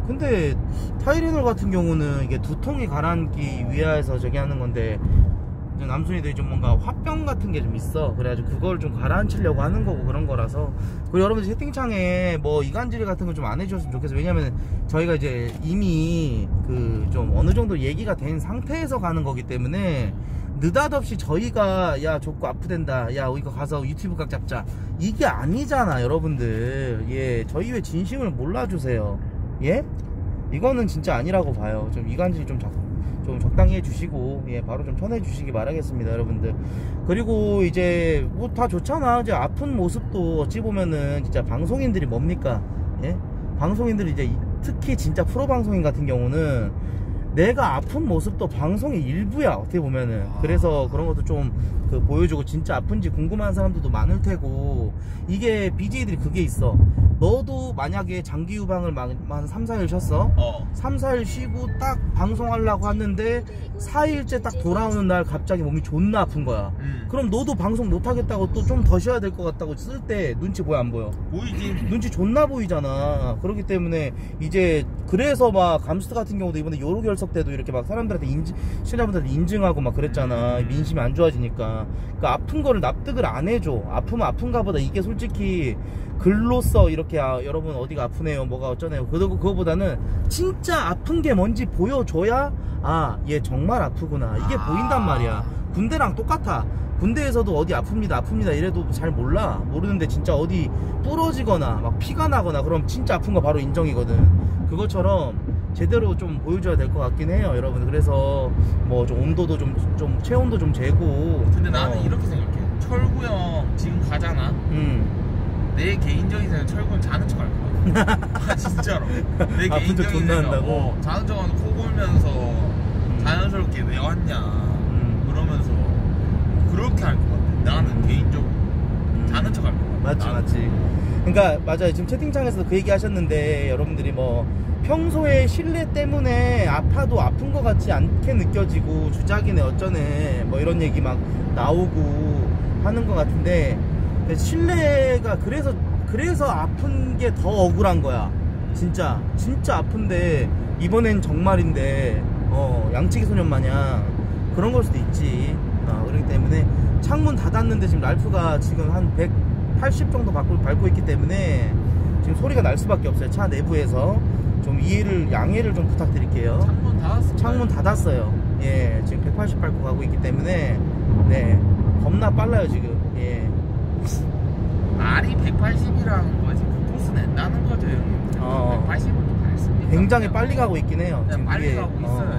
근데 타이레놀 같은 경우는 이게 두통이 가라앉기 위해서 저기 하는 건데 이제 남순이들이 좀 뭔가 화병 같은 게 좀 있어. 그래가지고 그걸 좀 가라앉히려고 하는 거고 그런 거라서. 그리고 여러분들 채팅창에 뭐 이간질 같은 거 좀 안 해주셨으면 좋겠어요. 왜냐면 저희가 이제 이미 그 좀 어느 정도 얘기가 된 상태에서 가는 거기 때문에 느닷없이 저희가 야 좋고 아프댄다, 야 이거 가서 유튜브 각 잡자, 이게 아니잖아 여러분들. 예, 저희 왜 진심을 몰라주세요. 예? 이거는 진짜 아니라고 봐요. 좀 이간질 좀 적당히 해주시고, 예, 바로 좀 편해주시기 바라겠습니다 여러분들. 그리고 이제 뭐 다 좋잖아. 이제 아픈 모습도 어찌 보면은 진짜 방송인들이 뭡니까? 예? 방송인들이 이제 특히 진짜 프로 방송인 같은 경우는 내가 아픈 모습도 방송의 일부야 어떻게 보면은. 그래서 그런 것도 좀 그 보여주고, 진짜 아픈지 궁금한 사람들도 많을 테고. 이게 BJ들이 그게 있어. 너도 만약에 장기 유방을 한 3, 4일 쉬었어. 3, 4일 쉬고 딱 방송하려고 하는데 4일째 딱 돌아오는 날 갑자기 몸이 존나 아픈 거야. 그럼 너도 방송 못하겠다고 또 좀 더 쉬어야 될 것 같다고 쓸 때 눈치 보여 안 보여? 보이지. 눈치 존나 보이잖아. 그렇기 때문에 이제 그래서 막 감스트 같은 경우도 이번에 요로 결석 때도 이렇게 막 사람들한테 시청자분들한테 인증하고 막 그랬잖아. 민심이 안 좋아지니까. 그러니까 아픈 거를 납득을 안 해줘. 아프면 아픈가 보다. 이게 솔직히 글로써 이렇게 여러분 어디가 아프네요 뭐가 어쩌네요 그거보다는 진짜 아픈 게 뭔지 보여줘야 얘 정말 아프구나 이게 보인단 말이야. 군대랑 똑같아. 군대에서도 어디 아픕니다 이래도 잘 모르는데 진짜 어디 부러지거나 막 피가 나거나 그럼 진짜 아픈 거 바로 인정이거든. 그것처럼 제대로 좀 보여줘야 될 것 같긴 해요 여러분. 그래서 뭐 좀 온도도 좀 체온도 좀 재고. 근데 나는 이렇게 생각해. 철구 형 지금 가잖아. 내 개인적인 생각은 철구는 자는 척 할 거야. 아 진짜로. 내 아픈 척 개인적인 존나 생각. 한다고? 자는 척하면 코 골면서 자연스럽게 왜 왔냐 그러면서 그렇게 할 것 같아. 나는 개인적으로 자는 척 할 것 같아. 맞지. 그러니까 맞아요. 지금 채팅창에서도 그 얘기 하셨는데 여러분들이 뭐 평소에 실내 때문에 아파도 아픈 것 같지 않게 느껴지고 주작이네 어쩌네 뭐 이런 얘기 막 나오고 하는 것 같은데, 실내가 그래서 아픈 게 더 억울한 거야. 진짜 아픈데 이번엔 정말인데 양치기 소년 마냥 그런 걸 수도 있지. 그렇기 때문에 창문 닫았는데 지금 랄프가 지금 한 180 정도 밟고 있기 때문에 지금 소리가 날 수밖에 없어요. 차 내부에서 좀 양해를 좀 부탁드릴게요. 창문 닫았어. 창문 닫았어요. 예, 지금 180 밟고 가고 있기 때문에 네, 겁나 빨라요 지금. 예. 말이 180이라는 거지. 그 포스 낸다는 거죠 형님. 180을 또 밟습니까? 굉장히 빨리 가고 있긴 해요. 그냥 지금 빨리 이게, 가고 있어요.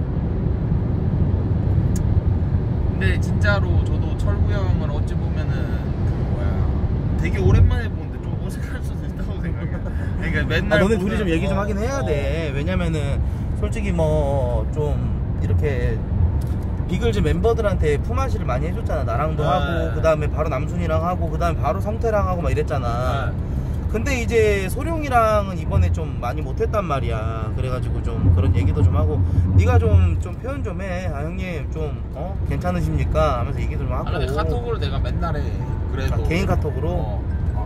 근데 진짜로 저도 철구 형을 어찌 보면은 되게 오랜만에 보는데 좀 어색할 수도 있다고 생각해요. 그러니까 맨날 너네 둘이 좀 얘기 좀 하긴 해야 돼. 왜냐면은 솔직히 뭐 좀 이렇게 비글즈 멤버들한테 품앗이를 많이 해줬잖아. 나랑도 하고 그 다음에 바로 남순이랑 하고 그 다음에 바로 성태랑 하고 막 이랬잖아. 근데 이제 소룡이랑은 이번에 좀 많이 못했단 말이야. 그래가지고 좀 그런 얘기도 좀 하고, 네가 좀 표현 좀 해. 형님 좀 괜찮으십니까? 하면서 얘기도 좀 하고. 근데 카톡으로 내가 맨날 해. 그래도 개인 카톡으로?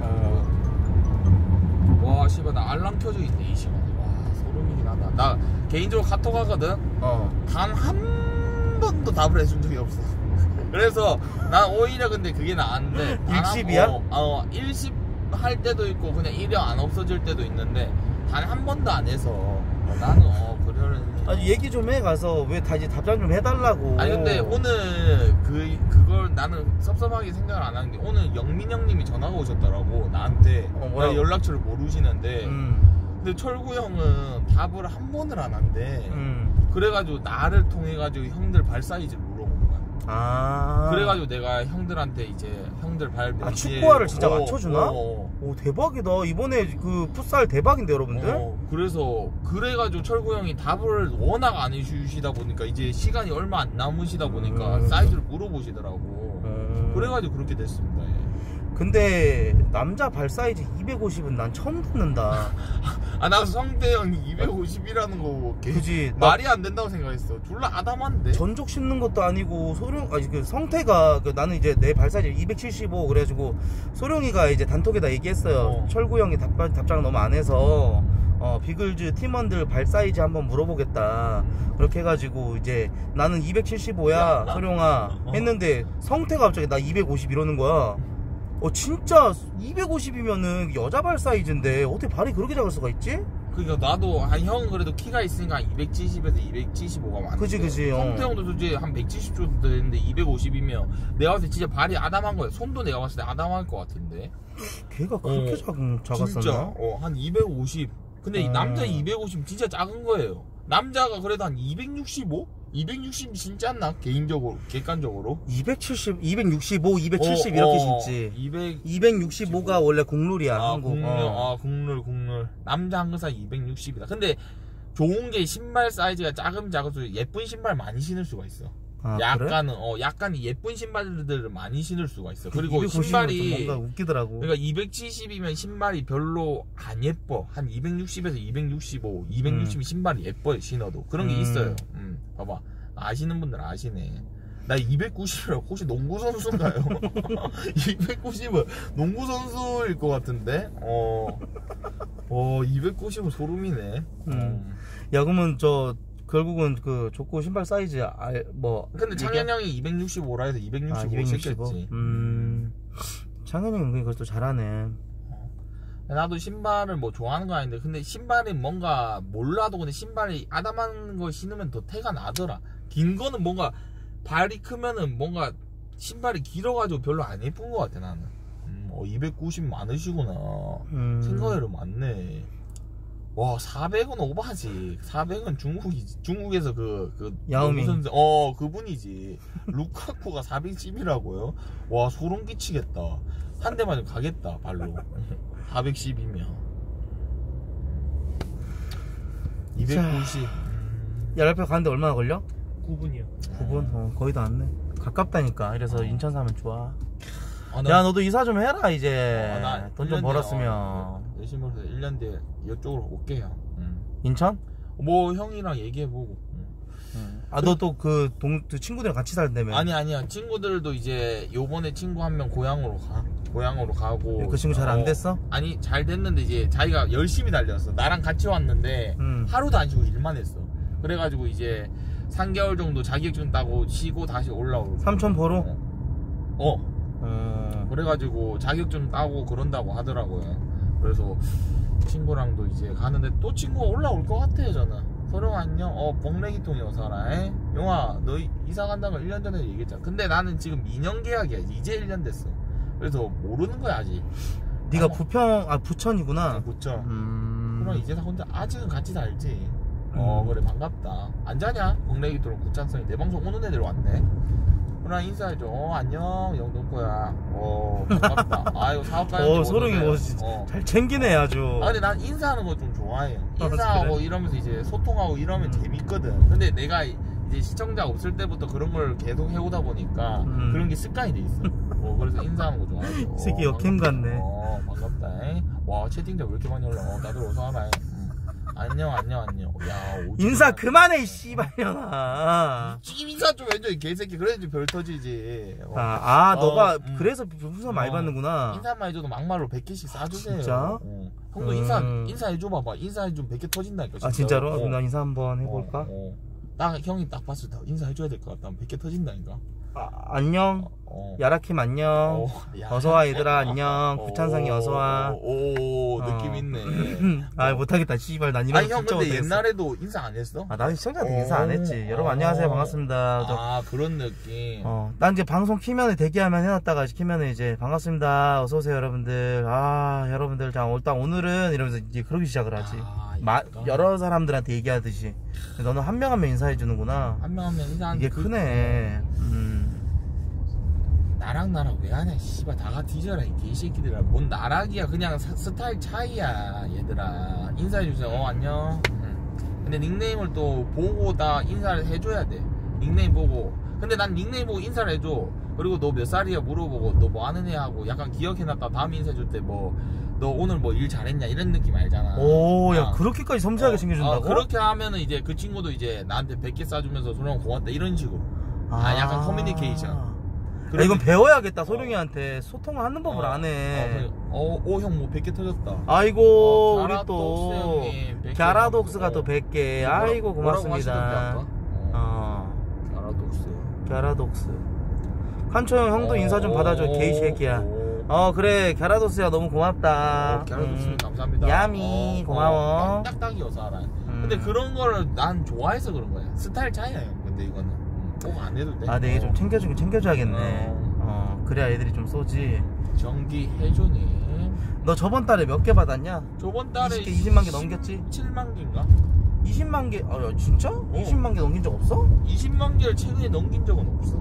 와 씨발 나 알람 켜져 있네 이 시간에. 와 소름이긴 하다. 나 개인적으로 카톡 하거든. 단 한 번도 답을 해준 적이 없어. 그래서 난 오히려 근데 그게 나았는데 60이야? 10 할 때도 있고 그냥 일영 안 없어질 때도 있는데 단 한 번도 안 해서 나는 그러려니. 아니 얘기 좀 해. 가서 왜 다시 답장 좀 해달라고. 아니 근데 오늘 그걸 나는 섭섭하게 생각을 안 하는 게, 오늘 영민 형님이 전화가 오셨더라고 나한테. 나 연락처를 모르시는데 근데 철구 형은 답을 한 번을 안 한대. 그래가지고 나를 통해가지고 형들 발 사이즈를 물어본 거야. 그래가지고 내가 형들한테 이제 형들 발 몇 축구화를 진짜 맞춰주나? 오 대박이다. 이번에 그 풋살 대박인데 여러분들. 그래가지고 철구 형이 답을 워낙 안 해주시다 보니까 이제 시간이 얼마 안 남으시다 보니까 사이즈를 물어보시더라고. 그래가지고 그렇게 됐습니다. 예. 근데 남자 발 사이즈 250은 난 처음 듣는다. 나 성태 형이 250이라는 거 그지. 말이 안 된다고 생각했어. 졸라 아담한데. 전족 씹는 것도 아니고 그 성태가 나는 이제 내 발 사이즈 275 그래가지고 소룡이가 이제 단톡에다 얘기했어요. 철구 형이 답장 너무 안 해서 비글즈 팀원들 발 사이즈 한번 물어보겠다. 그렇게 해가지고 이제 나는 275야 소룡아 했는데 성태가 갑자기 나 250 이러는 거야. 진짜 250이면은 여자 발 사이즈인데 어떻게 발이 그렇게 작을 수가 있지? 그러니까 나도 형 그래도 키가 있으니까 270에서 275가 많아. 그지. 성태 형도 솔직히 한 170 정도 되는데 250이면 내가 봤을 때 진짜 발이 아담한 거야. 손도 내가 봤을 때 아담할 것 같은데. 걔가 그렇게 작았었나? 진짜 한 250. 근데 이 남자 250 진짜 작은 거예요. 남자가 그래도 한 265? 260이 진짜 않나? 개인적으로, 객관적으로. 270, 265, 270 이렇게 신지. 265가 원래 국룰이야. 한국. 국룰. 남자 한국사 260이다. 근데 좋은 게 신발 사이즈가 작을수록 예쁜 신발 많이 신을 수가 있어. 약간은 그래? 약간 예쁜 신발들을 많이 신을 수가 있어. 그리고 250은 신발이 뭔가 웃기더라고. 그러니까 270이면 신발이 별로 안 예뻐. 한 260에서 265, 260이 신발이 예뻐요. 신어도 그런 게 있어요. 봐봐, 아시는 분들 아시네. 나 290이라 혹시 농구 선수인가요? 290은 농구 선수일 것 같은데. 290은 소름이네. 야 그러면 결국은 그 족구 신발 사이즈 근데 창현 형이 265라 해서 265 시켰지. 창현 형이 그것도 잘하네. 나도 신발을 뭐 좋아하는 거 아닌데 근데 신발이 뭔가 몰라도 근데 신발이 아담한 거 신으면 더 티가 나더라. 긴 거는 뭔가 발이 크면은 뭔가 신발이 길어가지고 별로 안 예쁜 거 같아 나는. 290 많으시구나. 생각외로 많네. 와 400은 오바지. 400은 중국에서 그 야오밍 선수 그분이지. 루카쿠가 410이라고요? 와 소름 끼치겠다. 한 대만 가겠다 발로. 410이면 290. 야랄표 가는데 얼마나 걸려? 9분이요. 9분? 거의 다 왔네. 가깝다니까. 이래서 인천 사면 좋아. 나- 야 너도 이사 좀 해라 이제. 나 돈 좀 1년 벌었으면. 뒤에, 열심히 해서 1년 뒤에 이쪽으로 올게요. 인천? 뭐 형이랑 얘기해보고. 너 또 그 친구들이랑 같이 살다며. 아니야 친구들도 이제 요번에 친구 한 명 고향으로 가고. 그 친구 잘 안 됐어? 아니 잘 됐는데 이제 자기가 열심히 달렸어. 나랑 같이 왔는데 하루도 안 쉬고 일만 했어. 그래가지고 이제 3개월 정도 자격증 따고 쉬고 다시 올라오고. 삼천포로? 그래가지고 자격증 따고 그런다고 하더라고요. 그래서 친구랑도 이제 가는데 또 친구가 올라올 것 같아요 저는. 소룡 안녕. 벙레기통이 어서라. 용아 너 이사 간다는 걸 1년 전에 얘기했잖아. 근데 나는 지금 2년 계약이야. 이제 1년 됐어. 그래서 모르는 거야 아직. 네가 부천이구나. 그쵸. 그럼 이제 다 혼자 아직은 같이 살지. 그래 반갑다. 안 자냐? 벙레기통 구찬성이 내 방송 오는 애들 왔네. 누나 인사해줘. 안녕 영동포야. 반갑다. 아유 사업가인데 소룡이 잘 챙기네 아주. 근데 난 인사하는 거 좀 좋아해요. 인사하고 그래? 이러면서 이제 소통하고 이러면 재밌거든. 근데 내가 이제 시청자 없을 때부터 그런 걸 계속 해오다 보니까 그런 게 습관이 돼 있어. 그래서 인사하는 거 좋아해. 이 새끼 역행 같네. 반갑다. 와 채팅자 왜 이렇게 많이 올라? 다들 어서 와라. 안녕. 야 인사 그만해 이 씨발년아. 인사 좀 해줘 이 개새끼. 그래야지 별 터지지. 너가 그래서 풍선 많이 받는구나. 인사만 해줘도 막말로 100개씩 싸주세요. 진짜? 형도 인사해줘 봐봐. 인사해주면 100개 터진다니까. 진짜로? 나 인사 한번 해볼까? 형이 딱 봤을 때 인사해줘야 될 것 같다. 100개 터진다니까. 안녕. 야라킴 안녕. 어서와 얘들아 안녕. 구찬성이 어서와. 느낌 있네. 못하겠다 씨발 난 이런 아니 형 근데 옛날에도 인사 안 했어? 나는 시청자한테 인사 안 했지. 여러분 안녕하세요 반갑습니다. 그런 느낌. 난 이제 방송 키면은 대기하면 해놨다가 키면은 이제 반갑습니다 어서오세요 여러분들. 여러분들 자 일단 오늘은 이러면서 이제 그러기 시작을 하지. 여러 사람들한테 얘기하듯이. 너는 한 명 한 명 인사해 주는구나. 한 명 인사하는 이게 크네. 나랑 왜 하냐 씨발 다가 뒤져라 이 개새끼들아. 뭔 나락이야. 그냥 스타일 차이야 얘들아. 인사해주세요. 안녕. 근데 닉네임을 또 보고 다 인사를 해줘야 돼. 닉네임 보고. 근데 난 닉네임 보고 인사를 해줘. 그리고 너 몇 살이야 물어보고 너 뭐 하는 애 하고 약간 기억해놨다 다음에 인사해줄 때 너 오늘 뭐 일 잘했냐 이런 느낌 알잖아. 야 그렇게까지 섬세하게 챙겨준다고? 그렇게 하면은 이제 그 친구도 이제 나한테 100개 싸주면서 소령 고맙다 이런 식으로. 약간 커뮤니케이션. 야, 이건 배워야겠다. 소룡이한테 소통을 하는 법을 안 해. 형 뭐 100개 터졌다. 아이고 우리 갸라독스 또 형님 100개 갸라독스가 또 터졌어. 100개. 뭐라- 아이고 뭐라고 하시던데, 고맙습니다. 아까? 갸라독스. 갸라독스. 칸초 형도 인사 좀 받아줘. 게이 새끼야. 그래 갸라독스야 너무 고맙다. 갸라독스님 감사합니다. 야미 고마워. 딱딱이어서 알아. 근데 그런 거를 난 좋아해서 그런 거야. 스타일 차이야 형. 근데 이거는 꼭 안 해도 돼. 아 내가 좀 챙겨주긴 챙겨줘야겠네. 그래야 애들이 좀 쏘지. 정기 해조님. 너 저번 달에 몇 개 받았냐? 저번 달에 20개, 20만 개 넘겼지? 7만 개인가? 20만 개. 야 진짜? 20만 개 넘긴 적 없어? 20만 개를 최근에 넘긴 적은 없어.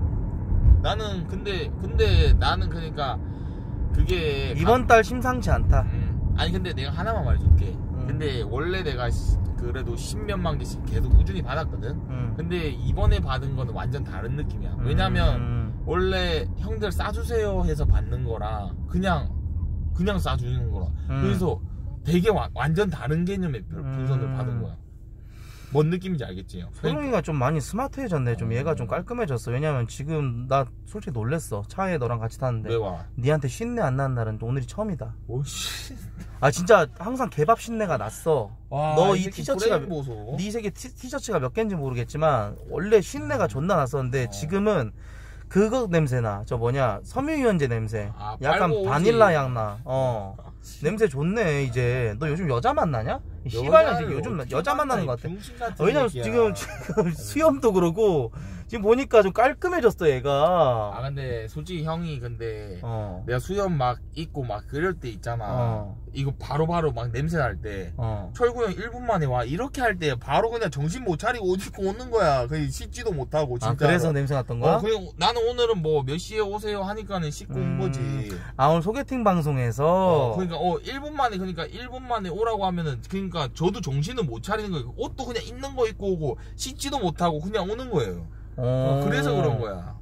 나는 근데 나는 그러니까 그게 이번 달 심상치 않다. 아니 근데 내가 하나만 말해줄게. 근데 원래 내가 그래도 10몇만 개씩 계속 꾸준히 받았거든. 근데 이번에 받은 거는 완전 다른 느낌이야. 왜냐면 원래 형들 싸주세요 해서 받는 거라 그냥 싸주는 거라. 그래서 되게 완전 다른 개념의 별풍선을 받은 거야. 뭔 느낌인지 알겠지 형? 소룡이가 좀 많이 스마트해졌네. 좀 얘가 좀 깔끔해졌어. 왜냐면 지금 나 솔직히 놀랬어. 차에 너랑 같이 탔는데 왜 와? 니한테 쉰내 안 나는 날은 오늘이 처음이다. 오씨. 아 진짜 항상 개밥 쉰내가 났어. 너 이 티셔츠가 네 색의 티셔츠가 몇 개인지 모르겠지만 원래 쉰내가 존나 났었는데 지금은 그거 냄새나. 저 뭐냐 섬유유연제 냄새. 약간 빨고 바닐라 오지. 향나. 냄새 좋네 이제. 너 요즘 여자 만나냐? 씨발년 새끼 요즘 여자 만나는 것 같아. 왜냐면 지금 수염도 그러고 지금 보니까 좀 깔끔해졌어 얘가. 근데 솔직히 형이 근데 내가 수염 막 입고 막 그럴 때 있잖아. 이거 바로바로 막 냄새 날 때 철구 형 1분 만에 와 이렇게 할 때 바로 그냥 정신 못 차리고 옷 입고 오는 거야. 그냥 씻지도 못하고 진짜. 그래서 냄새 났던 거야? 그냥 나는 오늘은 뭐 몇 시에 오세요 하니까는 씻고 온 거지. 오늘 소개팅 방송에서 그러니까 1분 만에 그러니까 1분 만에 오라고 하면은 그러니까 저도 정신을 못 차리는 거예요. 옷도 그냥 있는 거 입고 오고 씻지도 못하고 그냥 오는 거예요. 그래서 그런 거야.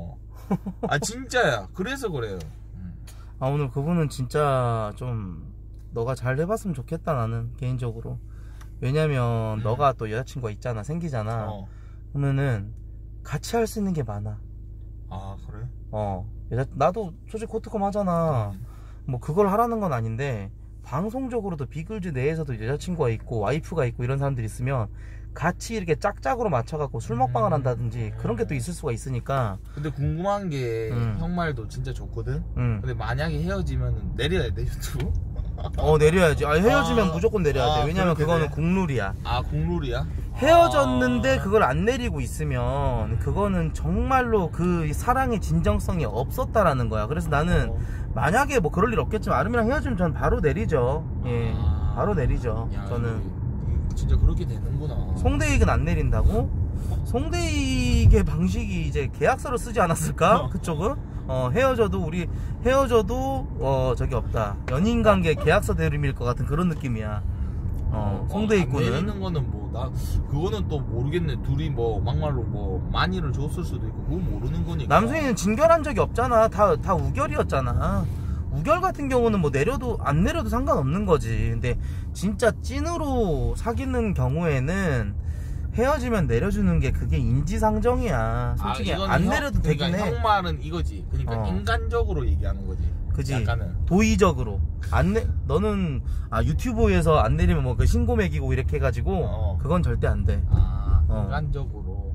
진짜야. 그래서 그래요. 오늘 그분은 진짜 좀 너가 잘 해봤으면 좋겠다 나는 개인적으로. 왜냐면 너가 또 여자친구가 있잖아. 생기잖아. 그러면은 같이 할 수 있는 게 많아. 그래? 나도 솔직히 코트컴 하잖아. 뭐 그걸 하라는 건 아닌데 방송적으로도 비글즈 내에서도 여자친구가 있고 와이프가 있고 이런 사람들이 있으면 같이 이렇게 짝짝으로 맞춰갖고 술 먹방을 한다든지 그런 게 또 있을 수가 있으니까. 근데 궁금한 게 형 말도 진짜 좋거든. 근데 만약에 헤어지면 내려야 돼 유튜브? 내려야지. 헤어지면 무조건 내려야 돼. 왜냐면 그거는 국룰이야. 국룰이야? 헤어졌는데 그걸 안 내리고 있으면 그거는 정말로 그 사랑의 진정성이 없었다라는 거야. 그래서 나는 만약에 뭐 그럴 일 없겠지만 아름이랑 헤어지면 저는 바로 내리죠. 바로 내리죠. 저는 진짜 그렇게 되는구나. 송대익은 안 내린다고? 송대익의 방식이 이제 계약서를 쓰지 않았을까? 그쪽은? 헤어져도 저기 없다. 연인관계 계약서 대림일 것 같은 그런 느낌이야. 송대익 군은. 내리는 거는 뭐 나 그거는 또 모르겠네. 둘이 뭐 막말로 뭐 많이를 줬을 수도 있고 그거 모르는 거니까. 남순이는 진결한 적이 없잖아. 다 우결이었잖아. 우결 같은 경우는 뭐 안 내려도 상관없는 거지. 근데 진짜 찐으로 사귀는 경우에는 헤어지면 내려주는 게 그게 인지상정이야. 솔직히 안 내려도 되긴 해. 형 말은 이거지. 그러니까 인간적으로 얘기하는 거지. 그지. 약간은 도의적으로 너는 유튜브에서 안 내리면 뭐 그 신고 매기고 이렇게 해가지고 그건 절대 안 돼. 인간적으로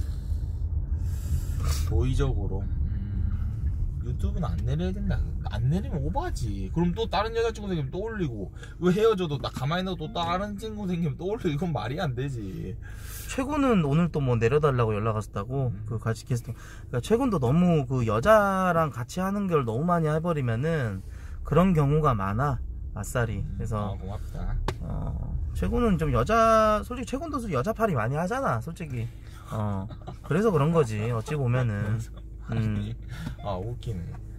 도의적으로 유튜브는 안 내려야 된다. 안 내리면 오바지. 그럼 또 다른 여자친구 생기면 또 올리고, 이거 헤어져도 나 가만히 놔도 또 다른 친구 생기면 또 올리고, 이건 말이 안 되지. 최군은 오늘 또 뭐 내려달라고 연락 왔었다고. 그 같이 캐스팅. 그러니까 최군도 너무 그 여자랑 같이 하는 걸 너무 많이 해버리면은 그런 경우가 많아. 아싸리. 그래서 고맙다. 최군은 좀 솔직히 최군도 여자팔이 많이 하잖아. 솔직히. 그래서 그런 거지. 어찌 보면은. 웃기네.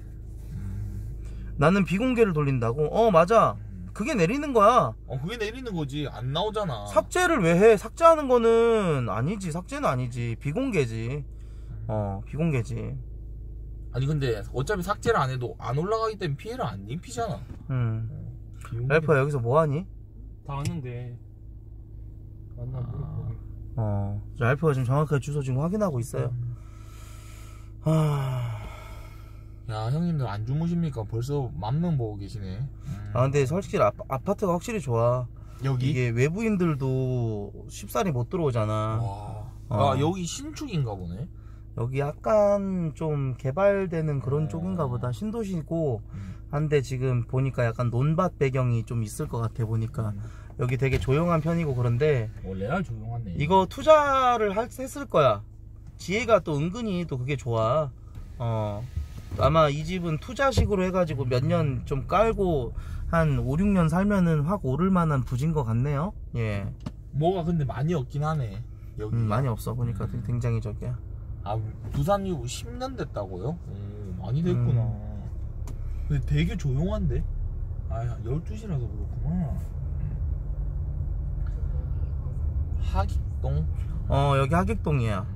나는 비공개를 돌린다고? 맞아. 그게 내리는 거야. 그게 내리는 거지. 안 나오잖아. 삭제를 왜 해? 삭제하는 거는 아니지. 삭제는 아니지. 비공개지. 비공개지. 아니 근데 어차피 삭제를 안 해도 안 올라가기 때문에 피해를 안 입히잖아. 랄프야 여기서 뭐하니? 다 왔는데 만나 물어보니. 랄프가 지금 정확하게 주소 지금 확인하고 있어요. 야 형님들 안 주무십니까? 벌써 만명 보고 계시네. 아 근데 솔직히 아파트가 확실히 좋아. 여기? 이게 외부인들도 쉽사리 못 들어오잖아. 와. 어. 아 여기 신축인가 보네. 여기 약간 좀 개발되는 그런 쪽인가 보다. 신도시고 한데 지금 보니까 약간 논밭 배경이 좀 있을 것 같아 보니까. 여기 되게 조용한 편이고 그런데 레알 조용하네. 이거 투자를 했을 거야. 지혜가 또 은근히 또 그게 좋아. 아마 이 집은 투자식으로 해가지고 몇 년 좀 깔고 한 5, 6년 살면은 확 오를 만한 부지인 것 같네요. 예. 뭐가 근데 많이 없긴 하네. 여기. 많이 없어 보니까 굉장히 적이야. 아 부산 이후 10년 됐다고요? 오, 많이 됐구나. 근데 되게 조용한데? 아 12시라서 그렇구나. 하객동? 여기 하객동이야.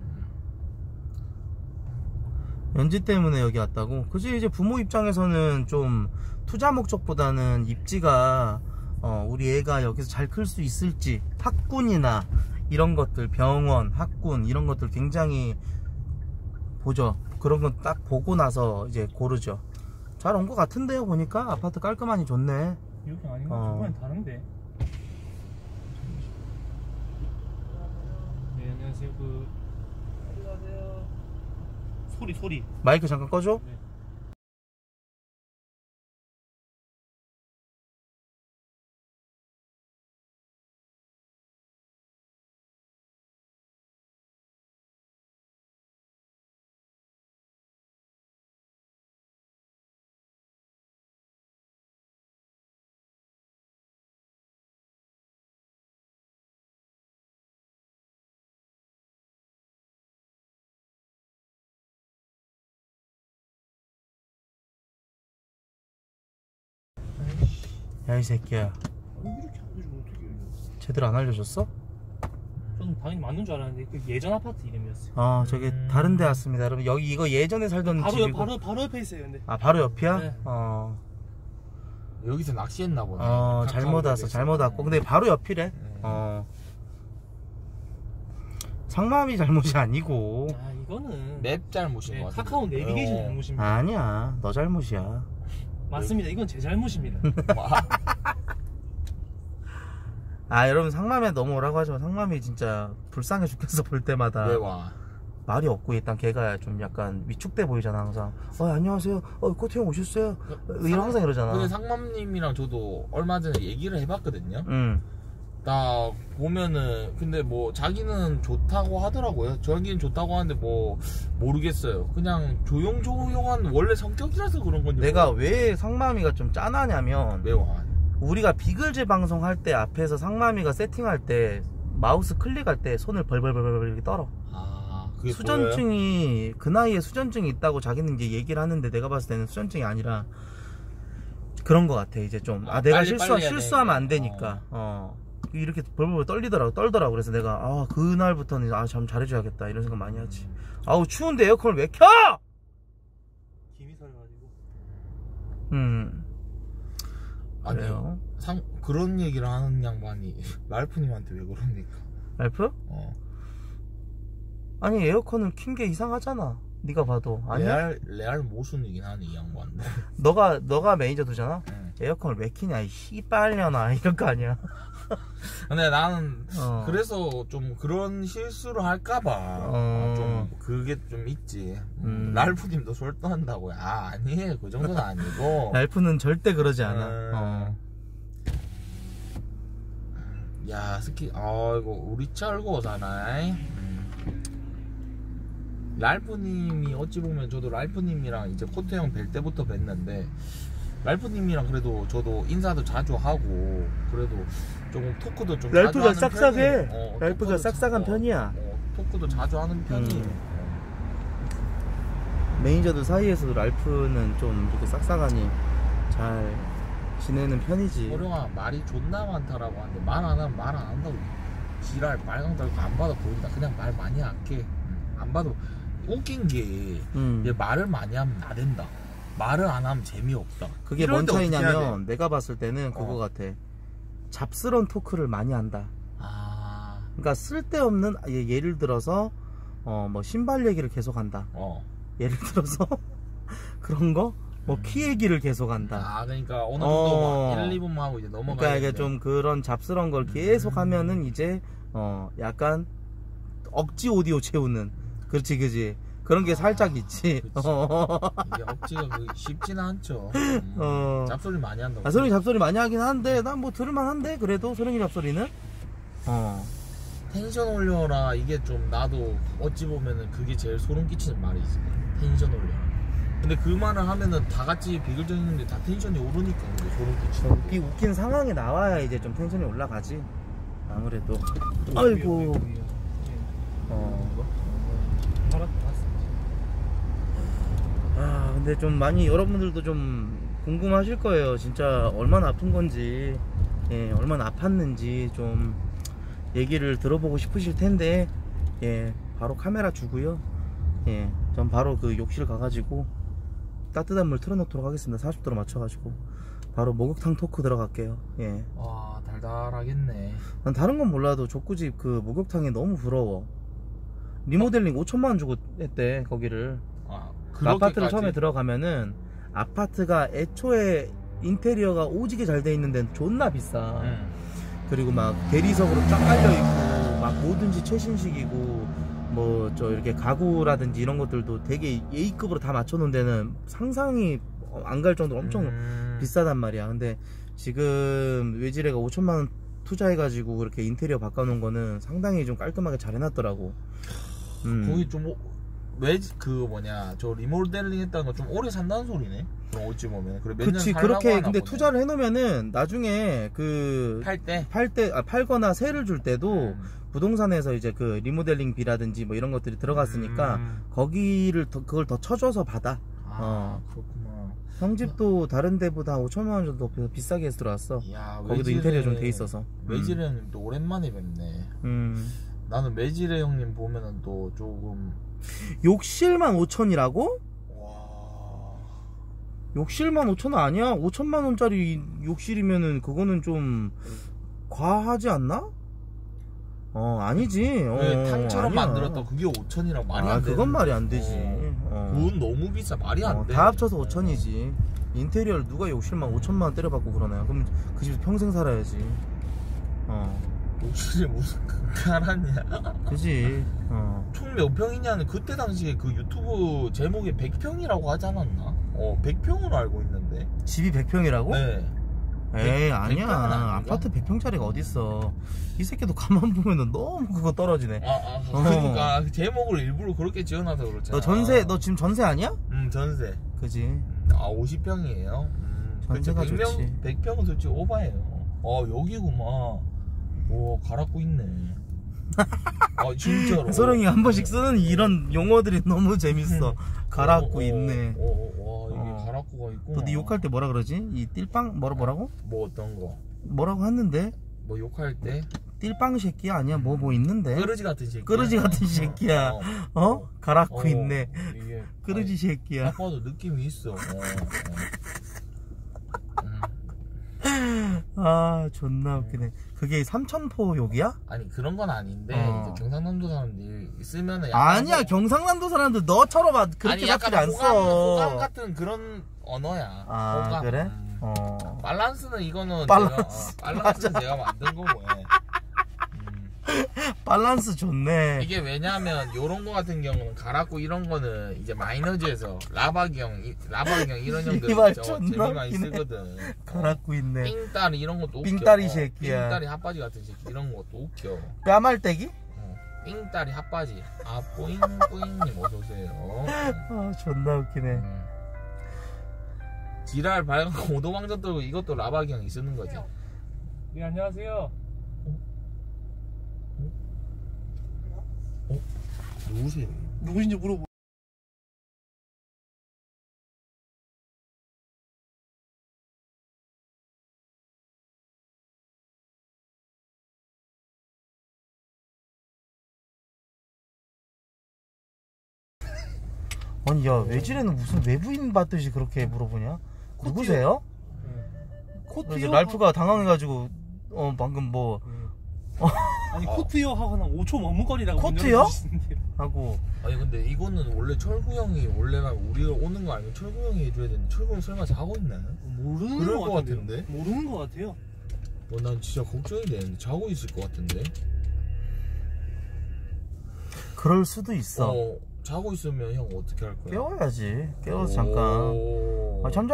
연지 때문에 여기 왔다고? 그치. 이제 부모 입장에서는 좀 투자 목적보다는 입지가 우리 애가 여기서 잘 클 수 있을지, 학군이나 이런 것들, 병원, 학군 이런 것들 굉장히 보죠. 그런 건 딱 보고 나서 이제 고르죠. 잘 온 것 같은데요. 보니까 아파트 깔끔하니 좋네. 여기 아닌가? 저번엔 다른데. 네 안녕하세요. 안녕하세요. 소리. 마이크 잠깐 꺼줘. 네. 야 이 새끼야, 이렇게 알려주면 어떻게 해요? 제대로 안 알려줬어? 저는 당연히 맞는 줄 알았는데 그 예전 아파트 이름이었어요. 저기 다른 데 왔습니다 여러분. 여기 이거 예전에 살던 집이고. 바로 옆에 있어요. 근데 바로 옆이야? 네. 여기서 낚시했나 보네. 잘못 왔어. 잘못 왔고. 근데 바로 옆이래. 상마음이 잘못이 아니고. 이거는 맵 잘못인 것 같아. 카카오 내비게이션 잘못입니다. 아니야, 너 잘못이야. 맞습니다. 이건 제 잘못입니다. 여러분 상맘에 너무 오라고 하지만 상맘이 진짜 불쌍해 죽겠어. 볼 때마다 왜 와? 말이 없고 일단 걔가 좀 약간 위축돼 보이잖아 항상. 안녕하세요. 코트 형 오셨어요? 이런 항상 이러잖아. 근데 상맘님이랑 저도 얼마 전에 얘기를 해봤거든요. 나 보면은 근데 뭐 자기는 좋다고 하더라고요. 자기는 좋다고 하는데 뭐 모르겠어요. 그냥 조용조용한 원래 성격이라서 그런 건지. 내가 왜 상맘이가 좀 짠하냐면, 왜 와? 우리가 비글즈 방송할 때 앞에서 상맘이가 세팅할 때 마우스 클릭할 때 손을 벌벌벌벌 이렇게 떨어. 그게 수전증이, 그 나이에 수전증이 있다고 자기는 이제 얘기를 하는데 내가 봤을 때는 수전증이 아니라 그런 거 같아. 이제 좀 내가 실수하면 안 되니까 이렇게 벌벌 떨더라고. 그래서 내가 그날부터는 참 잘해줘야겠다 이런 생각 많이 하지. 추운데 에어컨을 왜 켜? 김이 설가지고. 그래요. 그런 얘기를 하는 양반이 랄프님한테 왜 그럽니까? 랄프? 아니 에어컨을 킨 게 이상하잖아. 네가 봐도. 아니야? 레알 모순이긴 하네 이 양반. 너가 매니저 두잖아. 응. 에어컨을 왜 키냐 이 씨발년아 이런 거 아니야? 근데 나는 그래서 좀 그런 실수를 할까봐 좀 그게 좀 있지. 랄프님도 솔또한다고요. 아니에요, 그 정도는 아니고. 랄프는 절대 그러지 않아. 야 스키 이거 우리 짤고 사나. 랄프님이 어찌 보면 저도 랄프님이랑 이제 코트 형 뵐 때부터 뵀는데, 랄프님이랑 그래도 저도 인사도 자주 하고 그래도 좀 토크도 좀 랄프가 자주 하는 싹싹해. 편이에요. 랄프가 싹싹한 편이야. 토크도 자주 하는 편이에요. 매니저들 사이에서도 랄프는 좀 이렇게 싹싹하니 잘 지내는 편이지. 호령아 말이 존나 많다라고 하는데 말 안 하면 말 안 한다고. 지랄 말강 달고 안 받아 보인다. 그냥 말 많이 할게. 안 받아. 웃긴 게 얘 말을 많이 하면 나댄다. 말을 안 하면 재미없다. 그게 뭔 차이냐면 내가 봤을 때는 그거 같아. 잡스러운 토크를 많이 한다. 그러니까 쓸데없는 예를 들어서 뭐 신발 얘기를 계속 한다. 예를 들어서 그런 거? 뭐 키 얘기를 계속 한다. 아 그러니까 어느 정도 막 1, 2분만 하고 이제 넘어가야 그러니까 이게 되는데. 좀 그런 잡스러운 걸 계속 하면은 이제 약간 억지 오디오 채우는 그렇지 그지 그런 게 살짝 있지. 그치. 이게 억지가 쉽지는 않죠. 잡소리 많이 한다고. 아, 소령이 잡소리 많이 하긴 한데 난 뭐 들을만한데 그래도 소령이 잡소리는 텐션 올려라 이게 좀 나도 어찌 보면은 그게 제일 소름 끼치는 말이지. 텐션 올려라. 근데 그 말을 하면은 다 같이 비글적인데 다 텐션이 오르니까 근데 소름 끼치는 게. 웃긴 상황이 나와야 이제 좀 텐션이 올라가지 아무래도. 아이고. 아 근데 좀 많이 여러분들도 좀 궁금하실 거예요. 진짜 얼마나 아픈 건지, 예, 얼마나 아팠는지 좀 얘기를 들어보고 싶으실 텐데, 예, 바로 카메라 주고요. 예, 전 바로 그 욕실 가가지고 따뜻한 물 틀어놓도록 하겠습니다. 40도로 맞춰가지고 바로 목욕탕 토크 들어갈게요. 예. 와 달달하겠네. 난 다른 건 몰라도 족구집 그 목욕탕이 너무 부러워. 리모델링 5천만원 주고 했대 거기를. 아, 그 아파트를 그렇게까지? 처음에 들어가면 아파트가 애초에 인테리어가 오지게 잘 돼 있는 데는 존나 비싸. 그리고 막 대리석으로 쫙 깔려있고 막 뭐든지 최신식이고 뭐 저 이렇게 가구라든지 이런 것들도 되게 A급으로 다 맞춰놓은 데는 상상이 안 갈 정도로 엄청 비싸단 말이야. 근데 지금 외지래가 5천만원 투자해가지고 그렇게 인테리어 바꿔놓은 거는 상당히 좀 깔끔하게 잘 해놨더라고. 거기 좀 왜 그 뭐냐 저 리모델링 했다는 거 좀 오래 산다는 소리네. 그럼 어찌 보면 그래 몇년 그치 살라고 그렇게 하나 근데 보네. 투자를 해놓으면은 나중에 그 팔 때 팔거나 세를 줄 때도 부동산에서 이제 그 리모델링 비라든지 뭐 이런 것들이 들어갔으니까 거기를 그걸 더 쳐줘서 받아. 그렇구나. 형 집도 다른 데보다 5천만원 정도 비싸게 해서 들어왔어. 야, 거기도 인테리어 좀 돼 있어서. 매질의 형님 또 오랜만에 뵙네. 나는 매질의 형님 보면은 또 조금 욕실만 5천이라고? 와 욕실만 5천 아니야? 5천만원짜리 욕실이면은 그거는 좀 과하지 않나? 아니지. 왜 탕처럼 아니야. 만들었다 그게 5천이라고 말이 안 돼. 그건 말이 안 되지. 그건 너무 비싸 말이 안 돼. 다 합쳐서 5천이지. 인테리어를 누가 욕실만 5천만원 때려받고 그러나요? 그럼 그 집에서 평생 살아야지. 욕실이 무슨 극한하냐. 그지. 총 몇 평이냐는 그때 당시에 그 유튜브 제목에 100평이라고 하지 않았나? 100평으로 알고 있는데. 집이 100평이라고? 네. 에이 아니야. 100평은 아닌가? 아파트 100평짜리가 어딨어. 이 새끼도 가만 보면은 너무 그거 떨어지네. 그러니까 그 제목을 일부러 그렇게 지어놔서 그렇잖아. 너 지금 전세 아니야? 전세. 그지. 50평이에요. 전세가 좋지. 100평은 솔직히 오바예요. 여기구만. 오, 갈았고 있네. 진짜로. 소령이 한 번씩 쓰는 이런 용어들이 너무 재밌어. 갈아엎고 있네. 와, 이게 갈아엎고가 있고. 너 네 욕할 때 뭐라 그러지? 이 띨빵 뭐라고? 뭐 어떤 거? 뭐라고 했는데? 뭐 욕할 때? 띨빵 새끼야 아니야? 뭐 있는데? 끄르지 같은 새끼. 끄르지 같은 새끼야. 갈아엎고 있네. 이게 끄르지 새끼야. 아빠도 느낌이 있어. 존나 웃기네. 그게 삼천포 욕이야? 아니 그런 건 아닌데 이제 경상남도 사람들이 쓰면은 약간 아니야 경상남도 사람들 너처럼 그렇게 사투리 안 써. 호감 같은 그런 언어야. 호감. 그래? 밸런스는 이거는 밸런스. 밸런스는 제가 만든 거고. 밸런스 좋네. 이게 왜냐면 요런 거 같은 경우는 가라고 이런 거는 이제 마이너즈에서 라바경 이런 형들 이발 재미 존나 많이 웃기네. 쓰거든. 갈아엎고 있네. 삥따리 이런 것도 웃겨. 삥따리 새끼야. 삥따리 핫바지 같은 새끼 이런 것도 웃겨. 뺨알떼기? 삥따리 핫바지. 뿌잉님 어서 오세요. 존나 웃기네. 지랄 발광 오도방전 떨고 이것도 라바경이 쓰는 거지. 네 안녕하세요. 누구세요? 누구신지 물어보. 아니 야 외질에는 무슨 외부인 받듯이 그렇게 물어보냐? 누구세요? 그래서 랄프가 당황해가지고 방금 뭐 아니 코트요 하고 한 5초 머뭇거리다가 문 코트요? 열어주시는데요. 하고 아니 근데 이거는 원래 철구 형이 원래만 우리가 오는 거 아니면 철구 형이 해줘야 되는데 철구 형 설마 자고 있나? 모르는 그럴 것 것 같은데요. 같은데? 모르는 것 같아요. 난 진짜 걱정이 되는데 자고 있을 것 같은데. 그럴 수도 있어. 자고 있으면 형 어떻게 할 거야? 깨워야지. 깨워서 잠깐. 아, 잠자.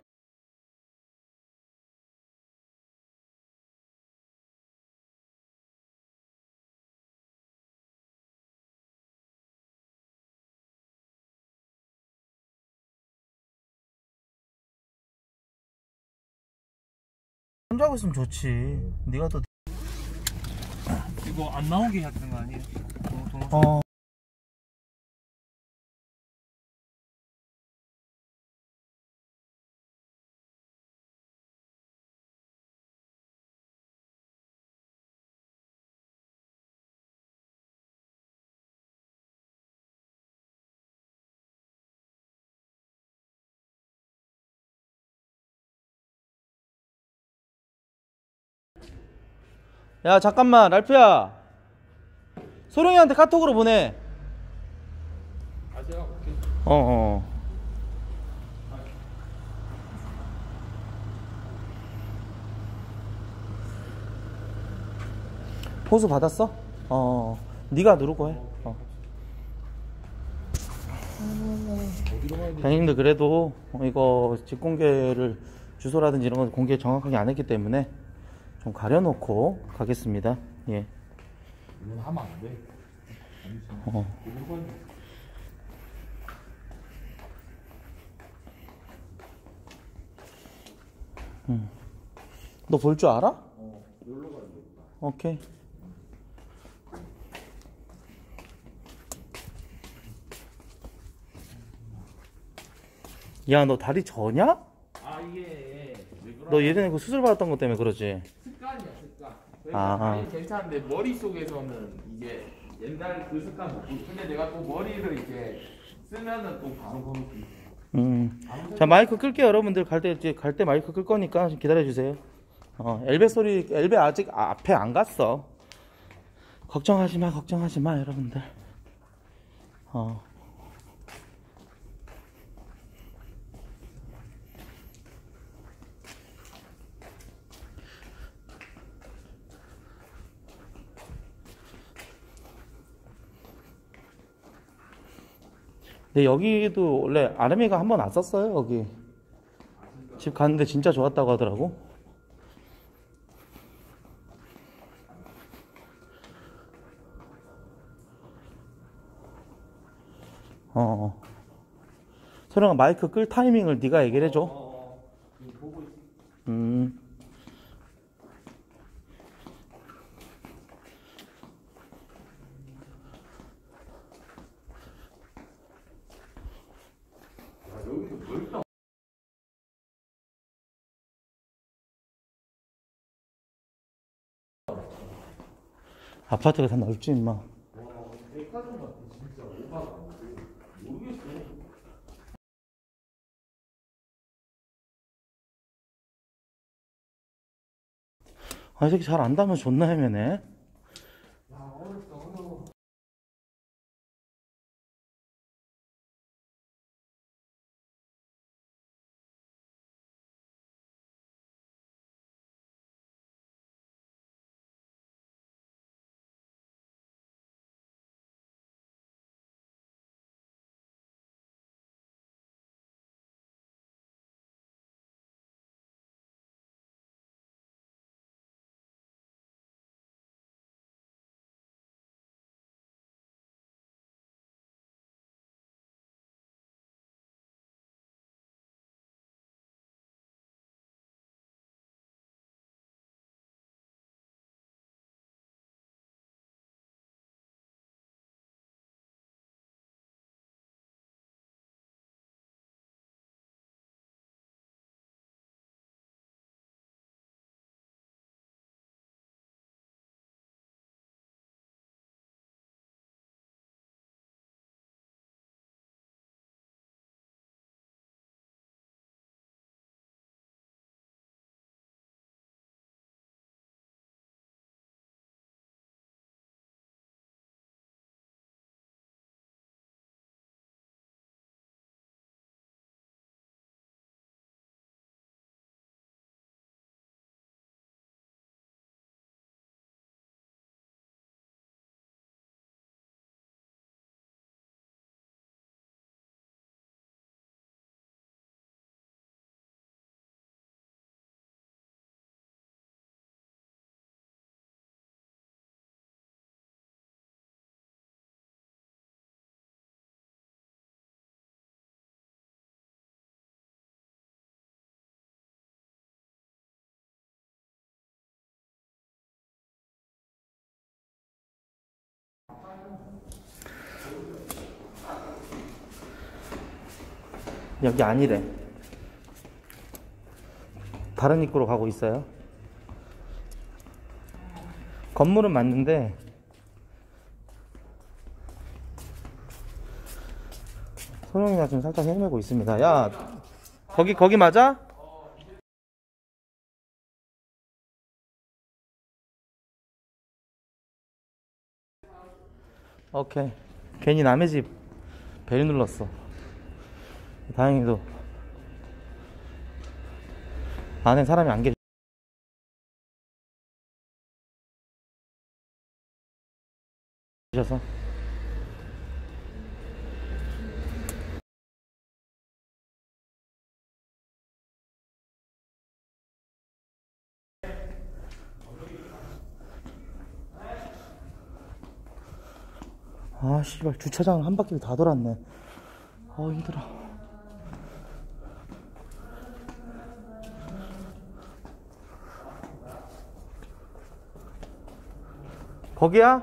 잠자고 있으면 좋지. 네가 또. 이거 안 나오게 해야 되는 거 아니에요? 어. 야 잠깐만 랄프야, 소룡이한테 카톡으로 보내. 어어. 호수 받았어? 네가 누르고 해. 형님들 그래도 이거 집 공개를 주소라든지 이런 거 공개 정확하게 안 했기 때문에 좀 가려놓고 가겠습니다. 예. 이건 하면 안 돼. 너 볼 줄 알아? 오케이. 야, 너 다리 저냐? 이게 왜 그러냐? 너 예전에 그 수술 받았던 것 때문에 그러지? 습관이야 습관. 아. 다리 괜찮은데 머릿속에서는 이게 옛날 그 습관 못 보고. 근데 내가 또 머리를 이렇게 쓰면은 또 바로 그럴 수 있어. 자, 마이크 끌게요. 여러분들 갈 때 마이크 끌 거니까 좀 기다려 주세요. 엘베 소리, 엘베 아직 앞에 안 갔어. 걱정하지 마, 여러분들. 근데 여기도 원래 아름이가 한 번 왔었어요. 여기 집 갔는데 진짜 좋았다고 하더라고. 소령아, 마이크 끌 타이밍을 네가 얘기를 해줘. 음. 아파트가 다 넓지 임마. 이 새끼 잘 안다면 존나 헤매네. 여기 아니래. 다른 입구로 가고 있어요. 건물은 맞는데 소영이가 지금 살짝 헤매고 있습니다. 야, 거기 맞아? 오케이. 괜히 남의 집 벨 눌렀어. 다행히도 안에 사람이 안 계셔서. 아 씨발, 주차장 한 바퀴를 다 돌았네. 힘들어. 거기야?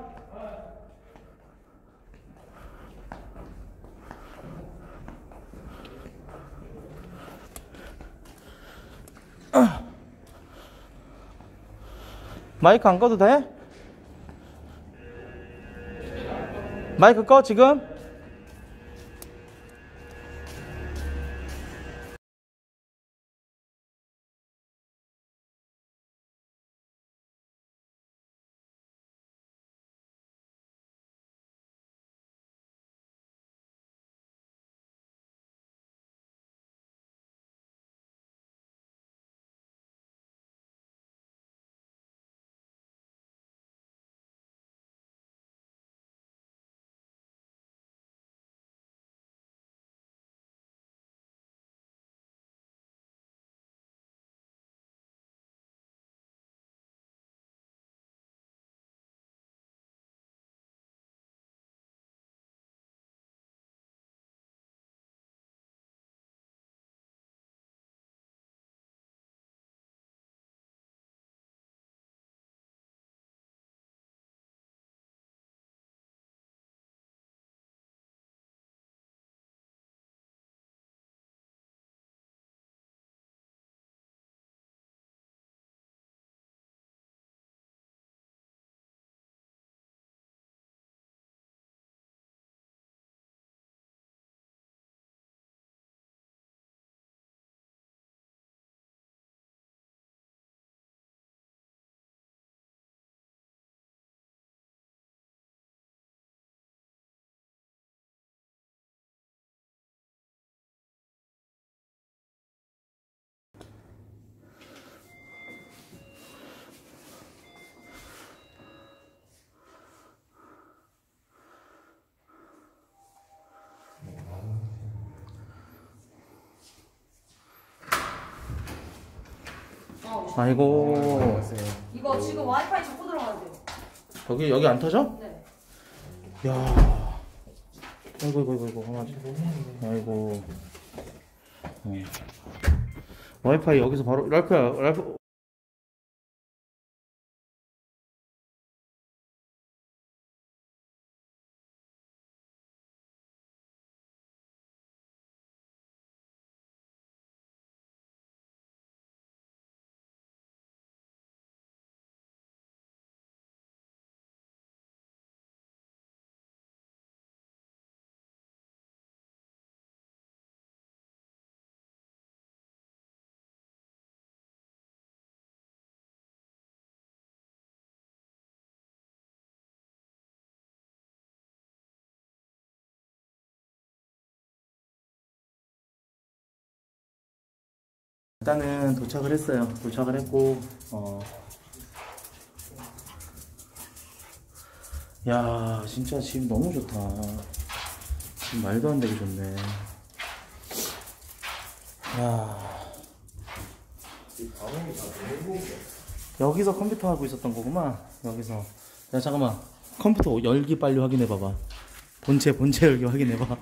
마이크 안 꺼도 돼? 마이크 꺼 지금? 아이고. 이거 지금 와이파이 잡고 들어가야 돼요. 여기 안 터져? 네. 야. 아이고 강아지. 아이고. 와이파이 여기서 바로 랄프. 일단은 도착을 했어요. 도착을 했고, 야, 진짜 집 너무 좋다. 집 말도 안 되게 좋네. 야, 여기서 컴퓨터 하고 있었던 거구만. 여기서. 야, 잠깐만. 컴퓨터 열기 빨리 확인해 봐봐. 본체 열기 확인해 봐.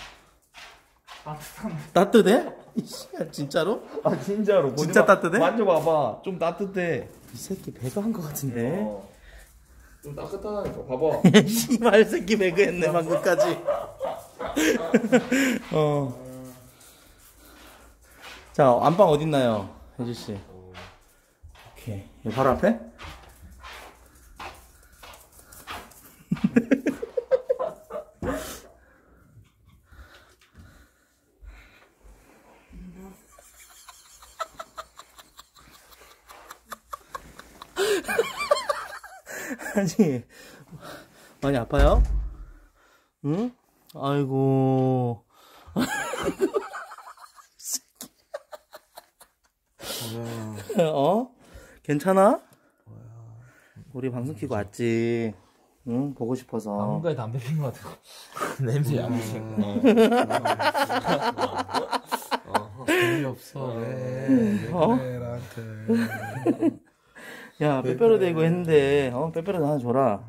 따뜻해? 진짜로? 아 진짜로. 진짜 따뜻해? 만져봐봐. 좀 따뜻해. 이 새끼 배가 한 거 같은데. 좀 따뜻하니까 봐봐. 씨발 새끼 배그했네 방금까지. 자 안방 어딨나요, 혜주 씨? 오케이. 여기 바로 앞에? 아니 많이 아파요? 응? 아이고. 어? 괜찮아? 우리 방송 키고 왔지. 응? 보고 싶어서. 방금까지 담배 핀 것 같아. 냄새 안 재미없어. 왜 어? 그래 나한테. 야 빼빼로 대고 했는데 빼빼로 하나 줘라.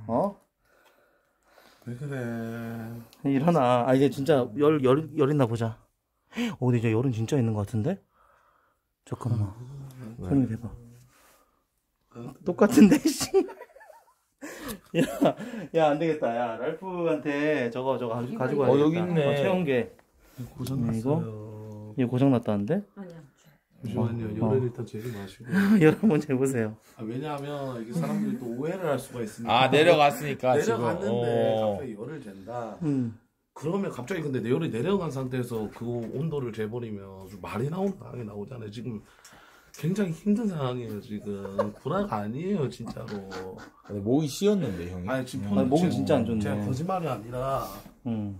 왜 그래. 일어나. 아 이제 진짜 열 있나 보자. 근데 이제 열은 진짜 있는 것 같은데? 잠깐만. 설명 해봐. 똑같은데 씨. 야 안 되겠다. 야 랄프한테 저거 가지고 와야겠다. 여기 있네. 체온계. 고장났어요. 이거 고장 났다는데? 아니야. 잠시만요. 열을 일단 재지 마시고. 열 한번 재보세요. 왜냐하면 이게 사람들이 또 오해를 할 수가 있으니까. 내려갔으니까 내려갔는데 지금. 갑자기 열을 잰다. 그러면 갑자기 근데 내 열이 내려간 상태에서 그 온도를 재버리면 좀 말이 나온다. 하게 나오잖아요. 지금 굉장히 힘든 상황이에요. 지금 구라가 아니에요, 진짜로. 근데 목이 쉬었는데 형이. 아니 지금 아니, 목은 지금 진짜 안 좋네. 제가 거짓말이 아니라 음.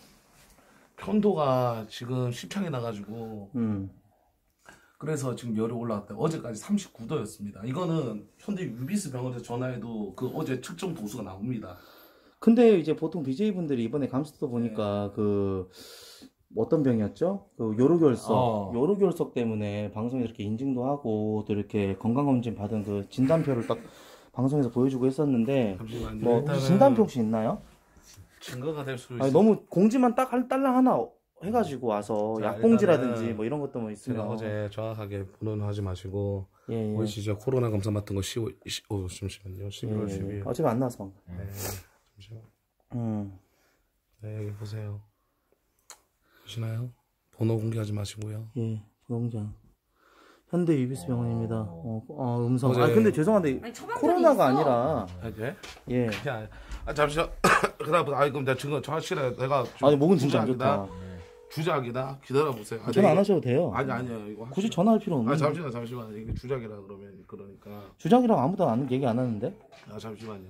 편도가 지금 십창이 나가지고 그래서 지금 열이 올라왔다. 어제까지 39도였습니다. 이거는 현대 유비스 병원에서 전화해도 그 어제 측정 도수가 나옵니다. 근데 이제 보통 BJ분들이 이번에 감스터 보니까 그 어떤 병이었죠? 그 요로결석. 요로결석 때문에 방송에 이렇게 인증도 하고 또 이렇게 건강검진 받은 그 진단표를 딱 방송에서 보여주고 했었는데 잠시만요. 뭐 일단은 혹시 진단표 혹시 있나요? 증거가 될 수 있어요. 아니, 너무 공지만 딱 한 딸랑 하나 해가지고 와서 자, 약봉지라든지 일단은 뭐 이런 것도 뭐 제가 있으면 어제 정확하게 본론하지 마시고 예, 예. 우리 진짜 코로나 검사 맡은 거 10월 잠시만요. 11월 12일. 어차피 안 나왔어 방금. 네, 잠시만. 네, 여기 보세요. 보시나요? 번호 공개하지 마시고요. 예, 부동장. 현대 유비스 병원입니다. 음성. 어제- 아 근데 죄송한데 아니, 처방전이 코로나가 있어. 아니라 아, 예? 예. 그냥 잠시만. 그다음 그럼 내가 증거 확실해. 내가 아니 목은 진짜 안 좋다. 주작이다. 기다려 보세요. 전화 안 하셔도 돼요. 아니요. 이거 굳이 전화할 필요 없는. 잠시만. 이게 주작이라 그러면 그러니까. 주작이랑 아무도 얘기 안 하는데. 잠시만요.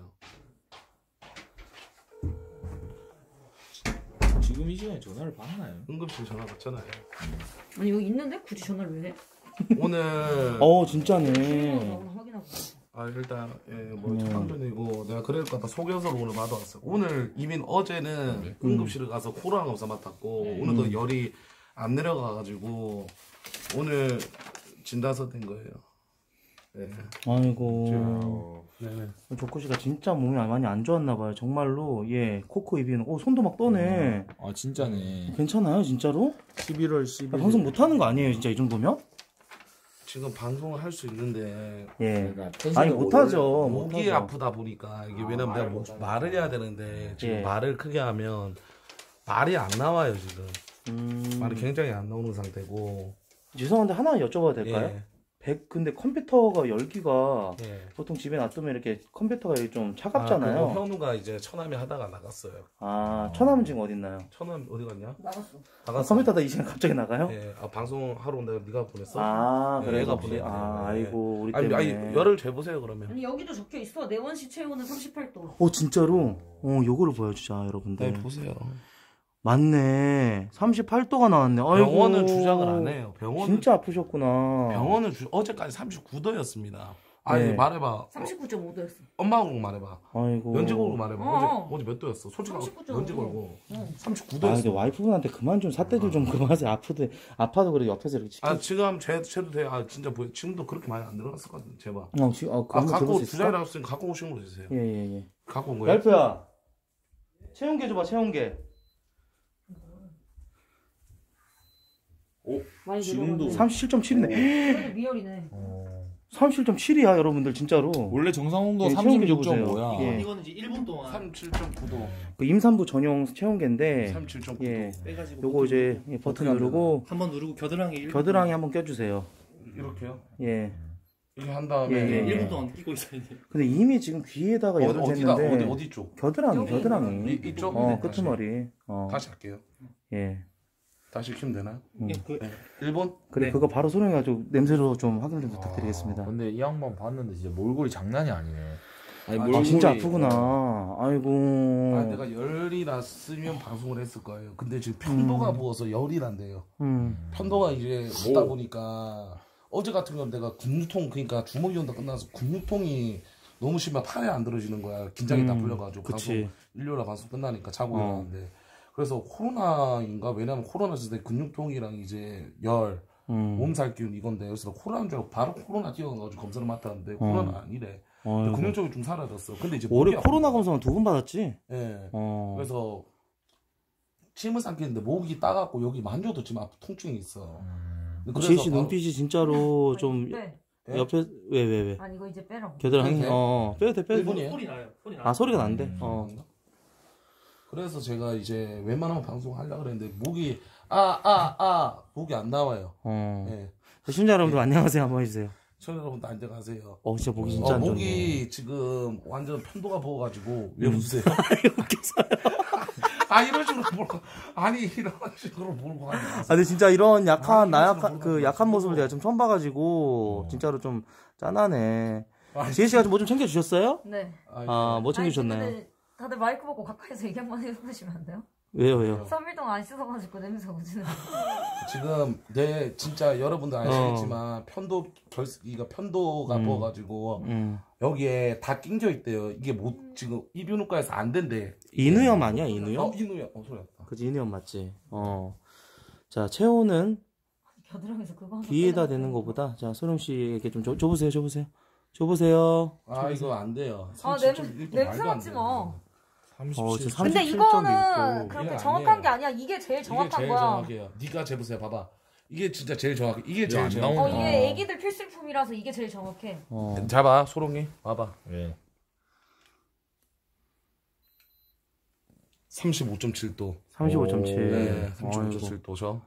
지금 이 시간에 전화를 받나요? 응급실 전화 받잖아요. 아니 여기 있는데 굳이 전화를 왜 해? 오늘 진짜네. 확인하고. 일단 뭐 처방전이고 내가 그럴까봐 소견서를 오늘 받아왔어. 오늘 이미 어제는 응급실을 가서 코로나 검사 맡았고 오늘도 열이 안 내려가가지고 오늘 진단서 된 거예요. 네. 아이고. 네네. 조코 씨가 진짜 몸이 많이 안 좋았나 봐요. 정말로. 예. 코코 입이 손도 막 떠네. 아 진짜네. 괜찮아요, 진짜로? 11월 10일. 방송 못 하는 거 아니에요, 진짜 이 정도면? 지금 방송을 할 수 있는데 예. 그러니까 아니 못 하죠. 못 목이 하죠. 아프다 보니까 이게 왜냐면 내가 말을 해야 되는데 지금 예. 말을 크게 하면 말이 안 나와요 지금. 말이 굉장히 안 나오는 상태고. 죄송한데 하나 여쭤봐도 될까요? 예. 근데 컴퓨터가 열기가 예. 보통 집에 놔두면 이렇게 컴퓨터가 좀 차갑잖아요. 현우가 이제 처남이 하다가 나갔어요. 처남은 지금 어딨나요? 처남 어디 갔냐? 나갔어. 나갔어. 컴퓨터다 이 시간 갑자기 나가요? 예. 방송 하러 온다고 네가 보냈어? 예, 그래 얘가 혹시. 보냈대. 아이고 우리 아니, 때문에. 열을 재보세요 그러면. 아니 여기도 적혀 있어. 내원시 체온은 38도. 진짜로? 요거를 보여주자 여러분들. 네, 보세요. 맞네. 38도가 나왔네. 아이고. 병원은 주작을 안 해요. 병원은 진짜 아프셨구나. 병원은 어제까지 39도였습니다. 아니 네. 말해봐. 39.5도였어. 엄마하고 말해봐. 아이고. 연지곡으로 말해봐. 어. 어제 몇 도였어? 솔직히 39.5. 연지곡고 응. 39도였어. 근데 와이프분한테 그만 좀 삿대질 좀 그만하세요. 아파도 그래 옆에서 이렇게 지켜. 지금 재도 돼. 진짜 지금도 그렇게 많이 안 들어갔을 것 같은데 제발. 지금 그거 한번 갖고 재볼 수 있을까? 주장이라고 했으니까 갖고 오신 걸로 주세요. 예. 갖고 온 거예요? 랄프야. 체온계 줘봐 체온계. 많이 지금도 내려갔네. 37.7이네. 그래도 미열이네. 37.7이야 여러분들 진짜로. 원래 정상 온도 예, 체온 계જો 보세요. 36.5야. 예. 이거는 이제 1분 동안 37.9도. 그 임산부 전용 체온계인데 37.9도. 예. 빼가지고 요거 이제 버튼 누르고 한번 누르고 겨드랑이 1분 겨드랑이 한번 껴주세요. 이렇게요. 예. 이렇게 한 다음에 예, 예. 1분 동안 끼고 있어야 돼. 근데 이미 지금 귀에다가 열을 어디다 쟀는데 어디 쪽? 겨드랑이 겨드랑이. 이쪽? 끄트머리. 다시 할게요. 예. 다시 키면 되나요? 예, 그 1번? 그래 네. 그거 바로 소령이가 좀 냄새로 좀 확인 좀 부탁드리겠습니다. 근데 이 양반 봤는데 진짜 몰골이 장난이 아니네. 아니 아, 아 진짜 아프구나. 아이고. 아, 내가 열이 났으면 방송을 했을 거예요. 근데 지금 편도가 부어서 열이 난대요. 편도가 이제 붓다 보니까 어제 같은 건 내가 근육통 그러니까 주먹이 온다 끝나서 근육통이 너무 심해 팔에 안 들어지는 거야. 긴장이 다 풀려가지고 그치. 방송 일요일에 방송 끝나니까 자고 일어났는데 그래서 코로나인가 왜냐면 코로나 있을 때 근육통이랑 이제 열 몸살 기운 이건데 그래서 코로나인 줄 알고 바로 코로나 뛰어가가지고 검사를 맡았는데 코로나 아니래. 근데 근육통이 좀 사라졌어. 근데 이제 올해 목이 코로나 아프다. 검사만 2번 받았지? 예. 어. 그래서 침을 삼키는데 목이 따갑고 여기 만져도 지금 통증이 있어. 지혜 씨 눈빛이 진짜로 좀 빼. 예? 옆에 왜? 아니 이거 이제 빼라고. 겨드랑이? 이렇게? 빼도 돼. 일본이에요? 소리 나요. 소리 나. 아 소리가 난대. 그래서 제가 이제 웬만하면 방송하려고 그랬는데 목이 목이 안 나와요. 예. 시청자 여러분들 안녕하세요 한번 해주세요. 시청자 여러분들 안녕하세요. 진짜 목이 진짜 안 좋네. 목이 지금 완전 편도가 부어가지고 왜 웃으세요? 아 이런 식으로 몰고 아니 이런 식으로 몰고 가지 마세요. 근데 진짜 이런 약한 아, 나약한 그 모르겠어. 약한 모습을 내가 좀 처음 봐가지고 진짜로 좀 짠하네. 지혜 씨가 뭐 좀 챙겨주셨어요? 네. 뭐 챙겨주셨나요? 아니, 근데 다들 마이크 보고 가까이서 얘기 한번 해보시면 안 돼요? 왜요? 3일 동안 안 씻어가지고 냄새가 오지는. 지금 내 진짜 여러분들 아시겠지만 이거 편도가 부어가지고 여기에 다 낑겨 있대요. 이게 못 지금 이비인후과에서 안 된대. 인후염 아니야 인후염? 인후염. 소리 났다. 그치 인후염 맞지. 자 체온은 겨드랑이에서 그거 하나 귀에다 빼라고. 대는 것보다 자 소령 씨에게 좀 줘보세요. 아 이거 안 돼요. 아 37.1도 냄새 말도 안 맡지 돼요. 마. 37. 근데 37.1 이거는 도. 그렇게 이건 정확한 아니에요. 게 아니야. 이게 제일 이게 정확한 제일 거야. 정확해요. 네가 재보세요. 봐봐. 이게 진짜 제일 정확해. 이게 제일 안 정확해. 나오네. 이게 애기들 필수품이라서 이게 제일 정확해. 잡아 소롱이. 봐봐. 왜? 35.7도. 35.7. 네, 아이고. 35.7도죠.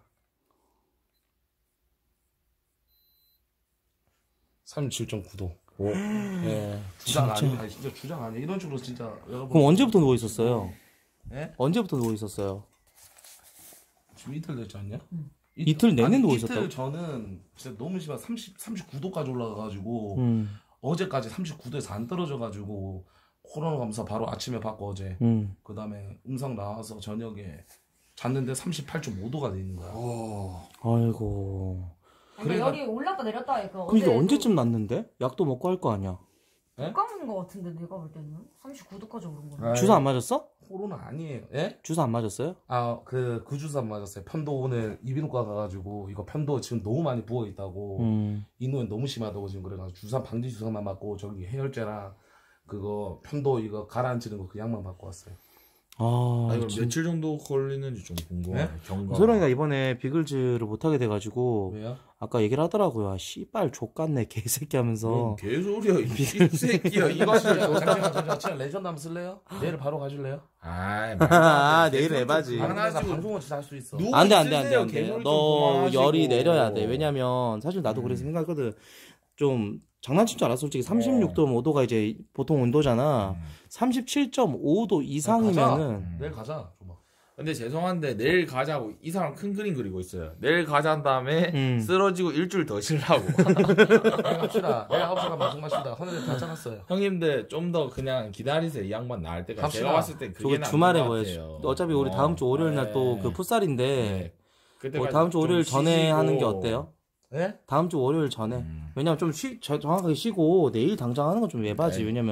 37.9도. 네, 주장 아니야. 진짜 주장 아니야. 이런 식으로 진짜 여러분. 그럼 언제부터 누워 있었어요? 예? 언제부터 누워 있었어요? 지금 이틀 됐지 않냐? 이틀 내내 누워 있었다고? 이틀 저는 진짜 너무 심한 39도까지 올라가가지고 어제까지 39도에서 안 떨어져가지고 코로나 검사 바로 아침에 받고 어제 그 다음에 음성 나와서 저녁에 잤는데 38.5도가 돼 있는 거야. 아이고. 근데 그러니까- 열이 올랐다 내렸다 이거. 그럼 이게 언제쯤 났는데? 약도 먹고 할 거 아니야. 까먹는 거 같은데 내가 볼 때는 39도까지 오른 거야. 아이, 주사 안 맞았어? 코로나 아니에요. 예? 주사 안 맞았어요? 그 주사 맞았어요. 편도 오늘 이비인후과 가가지고 이거 편도 지금 너무 많이 부어 있다고 인후염 너무 심하다고 지금 그래가지고 주사 방지 주사만 맞고 저기 해열제랑 그거 편도 이거 가라앉히는 거 그 약만 받고 왔어요. 이거 며칠 정도 걸리는지 좀 궁금해. 네? 경과. 소령이가 이번에 비글즈를 못하게 돼가지고 왜요? 아까 얘기를 하더라고요. 씨발 족같네 개새끼 하면서. 개소리야 이 새끼야 이거 진짜. 잠시만 레전드 한번 쓸래요? 내일 바로 가실래요? 내일 에바지. 나 장난치고 방송은 진짜 할 수 있어. 누구 안돼 쓰세요? 개소리 좀 너 그만하시고. 열이 내려야 돼. 왜냐면 사실 나도 그래서 생각하거든. 좀 장난친 줄 알았어. 솔직히 36.5도가 이제 보통 온도잖아. 37.5도 이상이면은 내일 가자. 줘봐. 근데 죄송한데 내일 가자고 이 사람 큰 그림 그리고 있어요. 내일 가자는 다음에 쓰러지고 일주일 더 쉬려고. 내일 갑시다. 내일 9시간 방송 마시다. 하늘에 다 짜놨어요. 형님들 좀 더 그냥 기다리세요. 이 양반 나을 때까지. 갑시다. 제가 봤을 땐 그게 저거 주말에 나은 것 뭐야. 같아요. 어차피 우리 다음 주 월요일 날 또 그 풋살인데 네. 뭐 그때까지 다음 주 좀 월요일 전에 쉬시고. 하는 게 어때요? 예? 다음 주 월요일 전에. 왜냐면 좀 정확하게 쉬고 내일 당장 하는 건 좀 예바지. 네. 왜냐면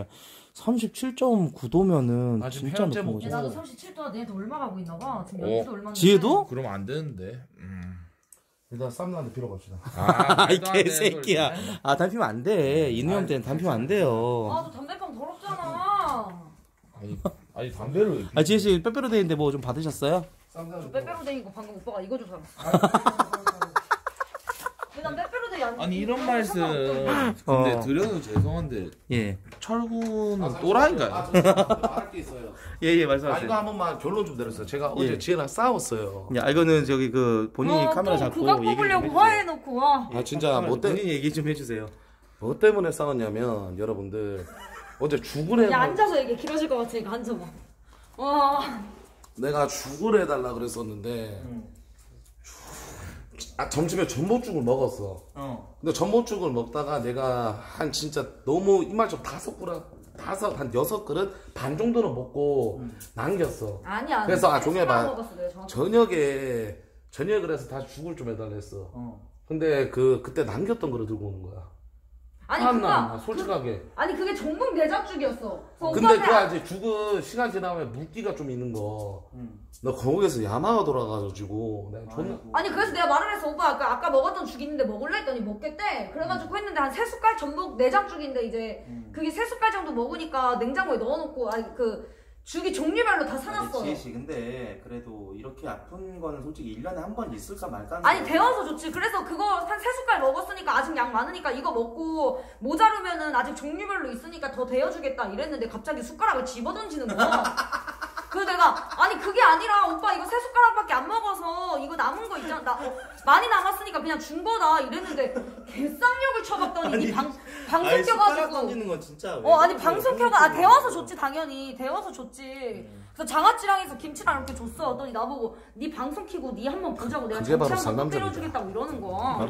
37.9도면은 아, 지금 진짜 해열제 높은 먹고. 거죠. 나도 37도야. 내한테 얼마 가고 있나 봐. 지금 연기도 얼마. 지혜도? 그러면 안 되는데. 일단 쌈나한테 빌어 갑시다. 이 개새끼야. 담 피면 안 돼. 인후염 때는 담 피면 안 돼요. 아너 담배빵 더럽잖아. 아니 담배를 지혜 씨 빼빼로 데이인데 뭐 좀 받으셨어요? 저 빼빼로 댕이고 방금 오빠가 이거 좀 사왔어. 일단 빼빼로 대안 아니 이런 말씀 어. 근데 드려도 죄송한데 예. 철구는 또라이인가요? 말할 게 있어요. 예, 예, 아 말씀하세요. 이거 한 번만 결론 좀 내렸어요. 제가 어제 예. 지혜랑 싸웠어요. 야, 이거는 저기 그 본인이 카메라 잡고 그거 얘기 좀 뽑으려고 해주세요. 화해놓고 와. 아 진짜 본인 얘기 좀 해주세요. 뭐 때문에 싸웠냐면 여러분들 어제 죽을 해 야 앉아서 얘기 길어질 것 같으니까 앉아봐. 와. 내가 죽을 해달라 그랬었는데 점심에 전복죽을 먹었어. 근데 전복죽을 먹다가 내가 한 진짜 너무 이말좀 한 6그릇 반 정도는 먹고 남겼어. 아니야. 그래서 종해봐. 먹었어, 내가 정확히. 저녁을 해서 다시 죽을 좀 해달라 했어. 근데 그때 남겼던 거를 들고 오는 거야. 아니 하나 그거 솔직하게. 아니 그게 전복 내장죽이었어. 그래서 근데 오빠한테 그 알지 죽은 시간 지나면 물기가 좀 있는 거. 너 거기에서 야마가 돌아가지고 내가 아니 그래서 내가 말을 했어. 오빠 아까 먹었던 죽 있는데 먹을래 했더니 먹겠대. 그래가지고 했는데 한 3숟갈 전복 내장죽인데 이제 그게 3숟갈 정도 먹으니까 냉장고에 넣어놓고 아니 그 죽이 종류별로 다 사놨어. 지혜씨, 근데 그래도 이렇게 아픈 거는 솔직히 1년에 한 번 있을까 말까. 아니 데워서 좋지. 그래서 그거 한 3숟갈 먹었으니까 아직 양 많으니까 이거 먹고 모자르면은 아직 종류별로 있으니까 더 데워주겠다 이랬는데 갑자기 숟가락을 집어던지는 거야. 그래서 내가 아니 그게 아니라 오빠 이거 3숟가락밖에 안 먹어서 이거 남은 거 있잖아. 많이 남았으니까 그냥 준 거다 이랬는데 개쌍욕을 쳐봤더니 니 방송 껴가지고 던지는 건 진짜. 아니 방송 켜가 데워서 줬지 당연히 데워서 줬지. 그래서 장아찌랑해서 김치랑 이렇게 줬어. 그랬더니 나보고 니 방송 키고 니 한번 보자고 내가 그게 바로 정치 한번 상남자입니다. 때려주겠다고 이러는 거야.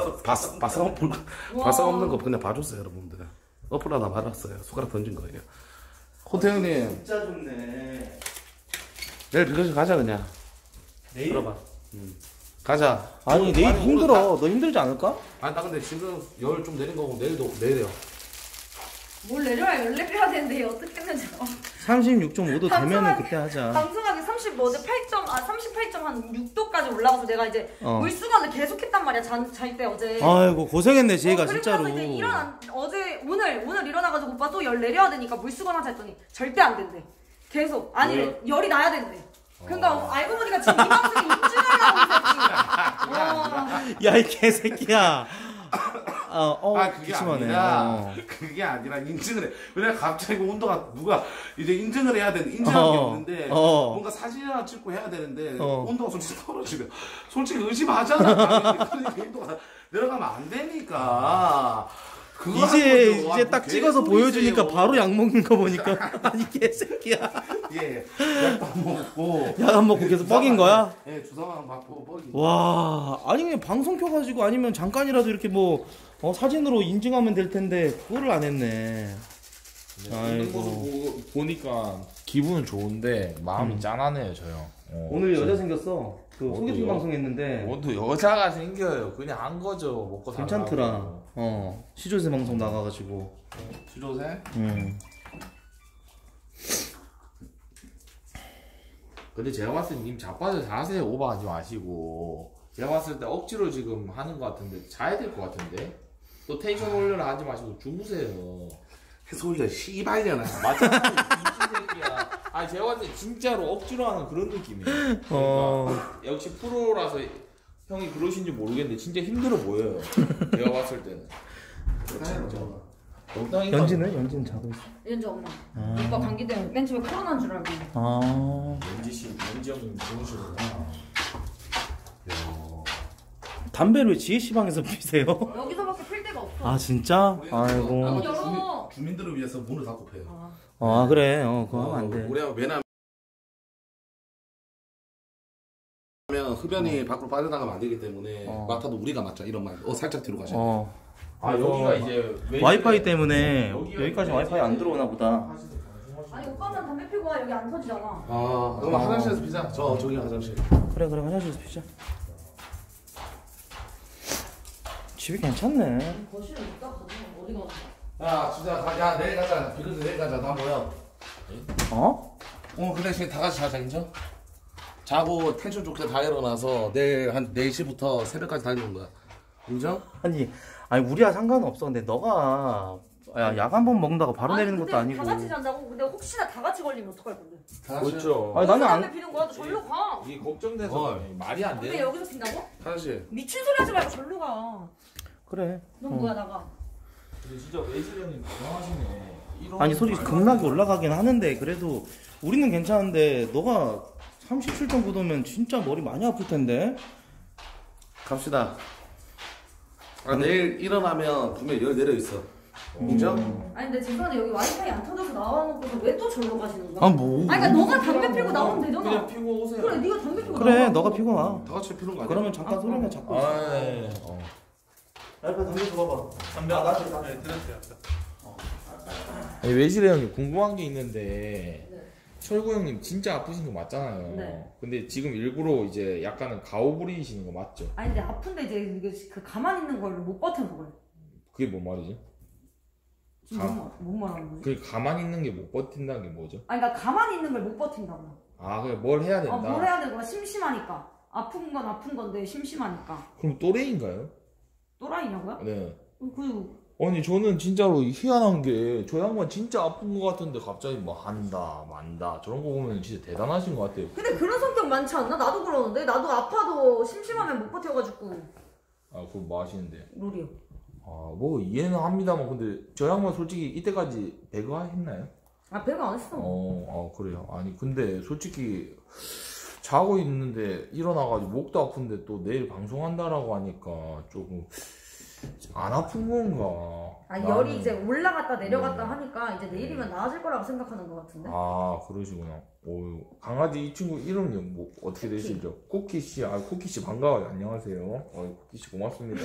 바싹 없는 거 그냥 봐줬어요 여러분들. 어플하다 말았어요. 숟가락 던진 거예요. 호태 형님 진짜 좋네. 내일 비교실 가자 그냥. 내일? 들어봐. 가자. 아니 내일 힘들어. 너 힘들지 않을까? 아니 나 근데 지금 열 좀 내린 거고 내일이요. 뭘 내려야 연락 해야 되는데 어떻게 했는지 36.5도 되면은 그때 하자. 방송하기 38점 한 6도까지 올라가서 내가 이제 물수건을 계속 했단 말이야 잘 때 어제. 아이고 고생했네 지혜가 그리고 진짜로. 나서 이제 어제 오늘 일어나가지고 오빠 또 열 내려야 되니까 물수건 하자 했더니 절대 안 된대. 계속 아니 열이 나야 된대. 그러니까 알고 보니까 지금 이 방송에 인증하려고 했지. 야 이 개새끼야. 그게 기침하네. 아니라 그게 아니라 인증을 해. 왜냐면 갑자기 온도가 누가 이제 인증을 해야 되는데 인증할 게 없는데 뭔가 사진 하나 찍고 해야 되는데 온도가 솔직히 떨어지면 솔직히 의심하잖아. 그러니까 온도가 내려가면 안 되니까. 이제 딱 찍어서 보여주니까 바로 약 먹는 거 보니까 아니 개새끼야. 예, 약도 안 먹고 약 안 먹고 계속 뻑인 거야? 예, 주사만 맞고 뻑이. 와, 아니 그냥 방송 켜가지고 아니면 잠깐이라도 이렇게 뭐 사진으로 인증하면 될 텐데 그거를 안 했네. 아이고 보니까 기분은 좋은데 마음이 짠하네요 저 형. 오늘 여자 생겼어. 그 소개팅 어디요? 방송 했는데 모두 여자가 생겨요. 그냥 한 거죠. 먹고 살라고. 괜찮더라. 시조새 방송 나가가지고. 지도세? 근데 제가 봤을 때 님 자빠져 자세히 오버하지 마시고 제가 봤을 때 억지로 지금 하는 것 같은데 자야 될 것 같은데 또 텐션 올려라 하지 마시고 주무세요. 소리가 씨발려나. 맞아. 새끼야. 아니 제가 봤을 때 진짜로 억지로 하는 그런 느낌이에요. 그러니까 역시 프로라서 형이 그러신지 모르겠는데 진짜 힘들어 보여요. 제가 봤을 때는. 진짜. 농담이니까. 연지는 자고 있어. 연지 엄마. 오빠 감기 때문에 맨 처음에 코로나인 줄 알고. 연지 형님 좋으시구나. 담배를 왜 지혜 씨 방에서 피세요? 여기서밖에 필 데가 없어. 아 진짜? 아이고. 열어. 주민들을 위해서 문을 닫고 패요. 그래. 그거 하면 안 돼. 왜냐면 흡연이 밖으로 빠져나가면 안 되기 때문에 맡아도 우리가 맞자 이런 말. 살짝 뒤로 가자. 여기가 이제 와이파이 때문에 여기까지 와이파이 안 들어오나 보다. 아니 오빠만 담배 피고 와 여기 안 터지잖아. 그럼 화장실에서 피자. 저기 화장실. 그래 화장실에서 피자. 집이 괜찮네. 거실에 있다 가자. 어디가? 야 진짜 야 내일 가자. 비그스 내일 가자. 나 뭐야? 그 대신 다 같이 자자 인정? 자고 텐션 좋게 다 일어나서 내일 한 4시부터 새벽까지 다니는 거야. 인정? 아니 우리야 상관없어. 근데 너가 야, 약 한 번 먹는다고 바로 아니, 내리는 근데 것도 아니고. 다 같이 잔다고? 근데 혹시나 다 같이 걸리면 어떡할 건데? 그렇죠. 아니, 나는 담배 안. 피는 거야? 너 절로 가. 이 걱정돼서 말이 안 근데 돼. 여기서 핀다고? 사실 미친 소리 하지 말고 절로 가. 그래. 넌 뭐야 나가. 근데 진짜 외질 형님 대단하시네. 아니 솔직히 극락이 올라가긴 하는데 그래도 우리는 괜찮은데 너가 37.9도면 진짜 머리 많이 아플 텐데. 갑시다. 내일 일어나면 분명히 열 내려 있어. 인정? 아니 근데 죄송한데 여기 와이파이 안 터져서 나와놓고서 왜 또 절로 가시는 거야? 아 뭐. 아니 그러니까 너가 담배 피고 나오면 되잖아. 그냥 피고 오세요. 그래 네가 담배 피고 그래 나와. 너가 피고 와. 다 같이 피는 거 아니야? 그러면 잠깐 소리나 잡고. 아이. 알바 담배 줘봐봐. 담배 네, 들었어요. 아니 외질의 형님 궁금한 게 있는데 네. 철구 형님 진짜 아프신 거 맞잖아요. 네. 근데 지금 일부러 이제 약간은 가오 부리시는 거 맞죠? 아니 근데 아픈데 이제 이게 그 가만히 있는 걸 못 버텨서 그래. 그게 뭔 말이지? 지금 뭔 말하는 거지? 그 가만히 있는 게 못 버틴다는 게 뭐죠? 아니 그러니까 가만히 있는 걸 못 버틴다고. 아 그래 뭘 해야 된다. 뭘 해야 되는 거야? 심심하니까. 아픈 건 아픈 건데 심심하니까. 그럼 또래인가요? 또라이냐고요? 네. 그 아니 저는 진짜로 희한한 게 저 양반 진짜 아픈 거 같은데 갑자기 뭐 한다 만다 저런 거 보면 진짜 대단하신 것 같아요. 근데 그런 성격 많지 않나? 나도 그러는데 나도 아파도 심심하면 못 버텨가지고 아 그거 뭐 하시는데? 롤이요. 아 뭐 이해는 합니다만 근데 저 양반 솔직히 이때까지 배그 했나요? 아 배가 안 했어. 그래요. 아니 근데 솔직히 자고 있는데 일어나가지고 목도 아픈데 또 내일 방송한다라고 하니까 조금 안 아픈 건가? 아 나는- 열이 이제 올라갔다 내려갔다 네. 하니까 이제 내일이면 나아질 거라고 생각하는 것 같은데. 아 그러시구나. 오 강아지 이 친구 이름이 뭐 어떻게 쿠키. 되시죠? 쿠키 씨. 아 쿠키 씨 반가워요. 안녕하세요. 쿠키 씨 고맙습니다.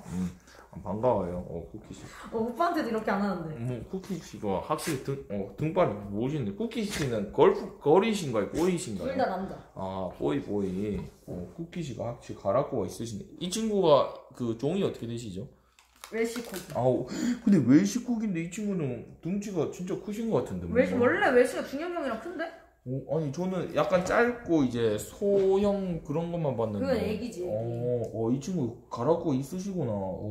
반가워요. 쿠키 씨. 오빠한테도 이렇게 안 하는데. 쿠키 씨가 확실히 등발이 멋있네. 쿠키 씨는 걸이신가요? 보이신가요? 둘 다 남자. 아 보이. 쿠키 씨가 확실히 가락고가 있으시네. 이 친구가 그 종이 어떻게 되시죠? 웰시코기. 근데 웰시국인데 이 친구는 등치가 진짜 크신 것 같은데. 원래 웰시가 중형 형이랑 큰데? 아니 저는 약간 짧고 이제 소형 그런 것만 봤는데. 그건 애기지, 애기. 이 친구 가락고 있으시구나.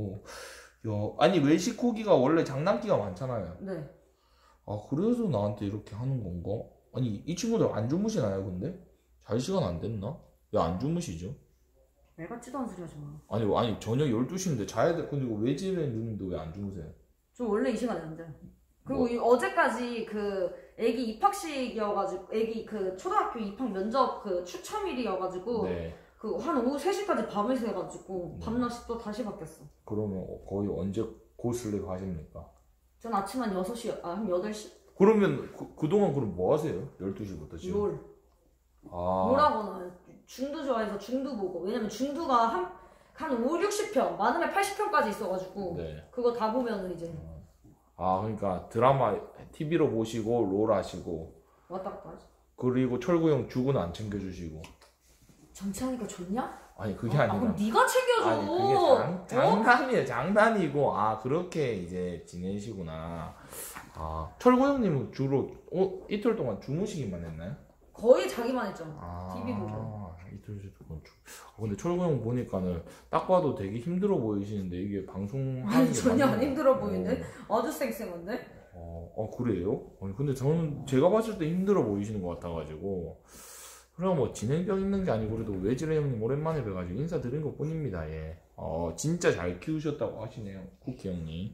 야, 아니 웰시코기가 원래 장난기가 많잖아요. 네. 아 그래서 나한테 이렇게 하는 건가? 아니 이 친구들 안 주무시나요 근데? 잘 시간 안 됐나? 왜 안 주무시죠? 애 같지도 않은 소리 하지 마. 아니 저녁 12시인데 자야 돼. 근데 이거 외질의 누님도 왜 안 주무세요? 저 원래 이 시간에 안 자요. 그리고 뭐? 어제까지 그 애기 입학식이어가지고 애기 그 초등학교 입학 면접 그 추첨일이어가지고 네. 그 한 오후 3시까지 밤에서 해가지고 네. 밤낮이 또 다시 바뀌었어. 그러면 거의 언제 고슬렉 하십니까? 전 아침 한 6시, 한 8시? 그러면 그동안 그럼 뭐 하세요? 12시부터 지금? 롤. 아. 롤하거나 중두 좋아해서 중두 보고. 왜냐면 중두가 한 5, 60편, 많으면 80편까지 있어가지고 네. 그거 다 보면은 이제 그러니까 드라마 TV로 보시고 롤 하시고 왔다 갔다 하지. 그리고 철구 형 죽은 안 챙겨주시고. 정치하니까 좋냐? 아니 그게 아니라. 그럼 네가 챙겨줘. 아니 그게 장난이에요. 장난이고 그렇게 이제 지내시구나. 철구 형님은 주로 이틀 동안 주무시기만 했나요? 거의 자기만 했잖아. TV 보고. 이틀 동안 근데 철구 형 보니까는 딱 봐도 되게 힘들어 보이시는데 이게 방송하는 아니 게 전혀 안 맞나요? 힘들어 보이는데? 아주 쌩쌩한데? 그래요? 아니 근데 저는 제가 봤을 때 힘들어 보이시는 것 같아가지고 그럼 뭐 진행병 있는 게 아니고 그래도 외질의 형님 오랜만에 뵈가지고 인사드린 것 뿐입니다. 예. 진짜 잘 키우셨다고 하시네요. 쿠키 형님.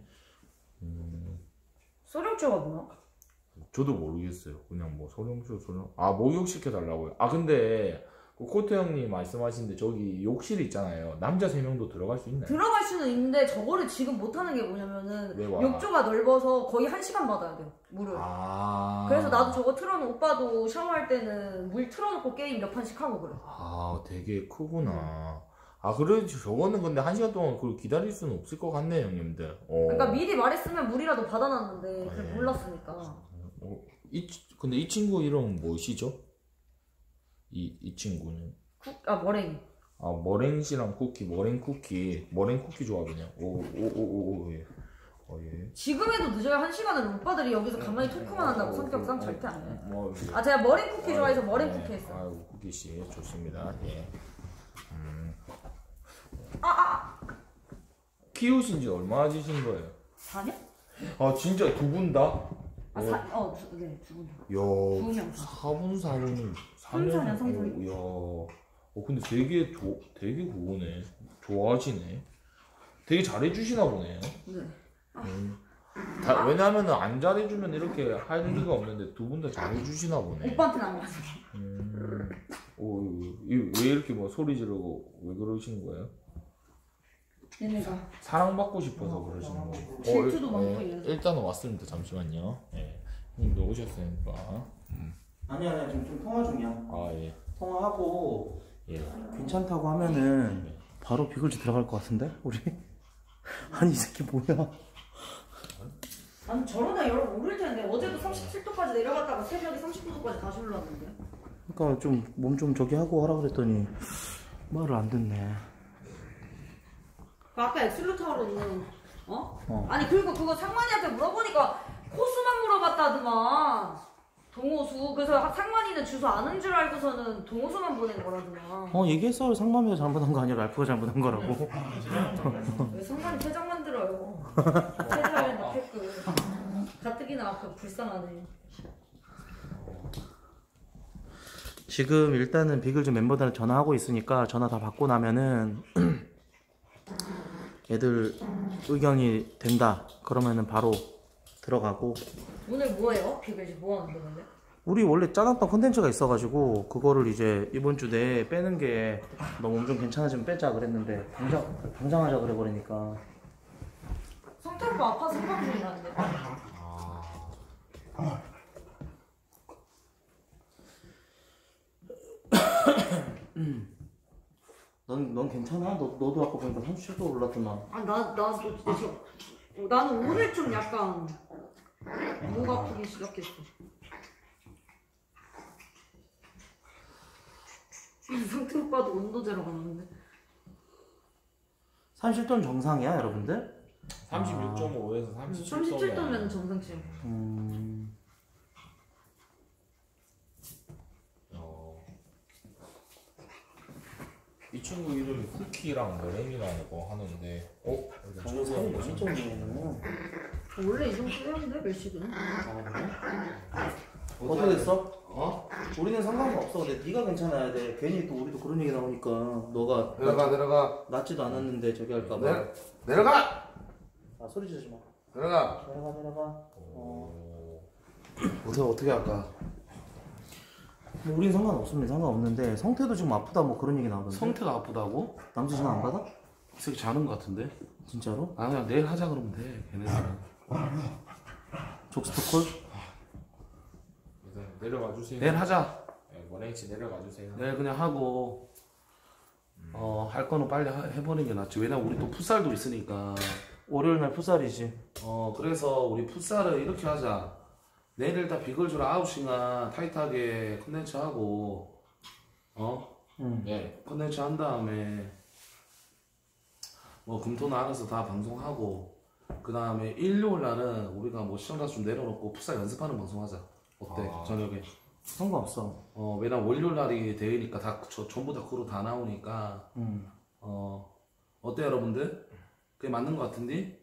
소령조가 뭐야? 저도 모르겠어요. 그냥 뭐 소령쇼 목욕 시켜달라고요. 근데 그 코트 형님 말씀하신데 저기 욕실 있잖아요. 남자 3명도 들어갈 수 있나요? 들어갈 수는 있는데 저거를 지금 못하는 게 뭐냐면은 왜 와? 욕조가 넓어서 거의 1시간 받아야 돼요. 물을. 그래서 나도 저거 틀어놓고 오빠도 샤워할 때는 물 틀어놓고 게임 몇 판씩 하고 그래. 되게 크구나. 그래 저거는 근데 1시간 동안 그걸 기다릴 수는 없을 것 같네요, 형님들. 그러니까 미리 말했으면 물이라도 받아놨는데 그걸 네. 몰랐으니까. 근데 이 친구 이름은 무엇이죠? 이 친구는 머랭이. 머랭씨랑 쿠키, 머랭 쿠키 조합이네요. 예. 예. 지금 해도 늦어야 1시간은 오빠들이 여기서 가만히 토크만 한다고 성격상 절대 안 해. 예. 제가 머랭 쿠키 좋아해서 머랭 쿠키 했어요. 아유 쿠키씨 좋습니다. 예. 키우신 지 얼마나 되신 거예요? 4년? 아 진짜 두 분 다? 네, 두 분. 야, 두 명. 4분 4분은 3사년 상사님. 야, 근데 되게 그거네. 좋아하시네. 되게 잘해주시나 보네. 네. 왜냐면은 안 잘해주면 이렇게 할 리가 없는데 두 분 다 잘해주시나 보네. 오빠한테는 안 맞아. 왜 이렇게 뭐 소리 지르고 왜 그러시는 거예요? 얘네가 사랑받고 싶어서 그러시는 거예요. 질투도 많고 이래서. 일단 왔습니다. 잠시만요. 예. 형님도 오셨으니까. 아니야 좀 통화 중이야. 아 예. 통화하고 예. 괜찮다고 하면은 바로 비글즈 들어갈 것 같은데 우리? 아니 이 새끼 뭐야? 아니 저러다 여러분 오를 텐데 어제도 37도까지 내려갔다가 새벽에 39도까지 다시 올랐는데. 그러니까 좀 몸 좀 저기 하고 하라 그랬더니 말을 안 듣네. 그 아까 엑슬루타로는 아니 그리고 그거 상만이한테 물어보니까 코스만 물어봤다더만. 동호수. 그래서 상만이는 주소 아는 줄 알고서는 동호수만 보낸 거라더만. 얘기했어. 상맘이가 잘못한 거 아니라 랄프가 잘못한 거라고. 왜 상만이 퇴장 만들어요? 퇴장이나 패크. 가뜩이나 그 불쌍하네. 지금 일단은 비글즈 멤버들한테 전화하고 있으니까 전화 다 받고 나면은 애들 의견이 된다 그러면은 바로 들어가고. 오늘 뭐예요? 비글즈 뭐 하는 거는데? 우리 원래 짜놨던 컨텐츠가 있어가지고 그거를 이제 이번 주 내에 빼는 게 너 몸 좀 괜찮아지면 빼자 그랬는데 당장 하자 그래버리니까. 성태 오빠 아파서 생각 중이라는데. 넌 괜찮아? 너도 아까 보니까 37도 올랐더만. 나는 오늘 좀 약간 목 아프기 시작했어. 성태 오빠도 온도 재러 갔는데. 37도는 정상이야 여러분들? 36.5에서 37도면 정상치. 이 친구 이름이 쿠키랑 머랭이라고 하는데 저는 살이 진짜 많네. 원래 이 정도였는데 멜시드는. 어떻게 됐어? 우리는 상관없어. 근데 네가 괜찮아야 돼. 괜히 또 우리도 그런 얘기 나오니까 너가 내려가. 낫지도 않았는데 저기 할까봐. 내려가. 소리 지르지 마. 내려가. 내려가. 어떻게 할까? 뭐 우린 상관없습니다. 상관없는데 성태도 지금 아프다 뭐 그런 얘기 나오던데. 성태가 아프다고? 남자 전화 안 받아? 이 새끼 자는 것 같은데? 진짜로? 아 그냥 내일 하자 그러면 돼. 걔네들은. 족스토콜? 내려가 주세요. 내일 하자. 머랭이씨 내려가 주세요. 내일 그냥 하고 할 거는 빨리 해버리는 게 낫지. 왜냐면 우리 또 풋살도 있으니까. 월요일 날 풋살이지. 그래서 우리 풋살을 이렇게 하자. 내일 일단 비글즈랑 9시간 타이트하게 컨텐츠 하고 네. 컨텐츠 한 다음에 뭐 금토는 알아서 다 방송하고 그 다음에 일요일 날은 우리가 뭐 시청자 좀 내려놓고 풋살 연습하는 방송 하자. 어때? 저녁에. 상관없어. 왜냐면 월요일 날이 대회니까 전부 다 크루 다 나오니까 어때 여러분들? 그게 맞는 것 같은데?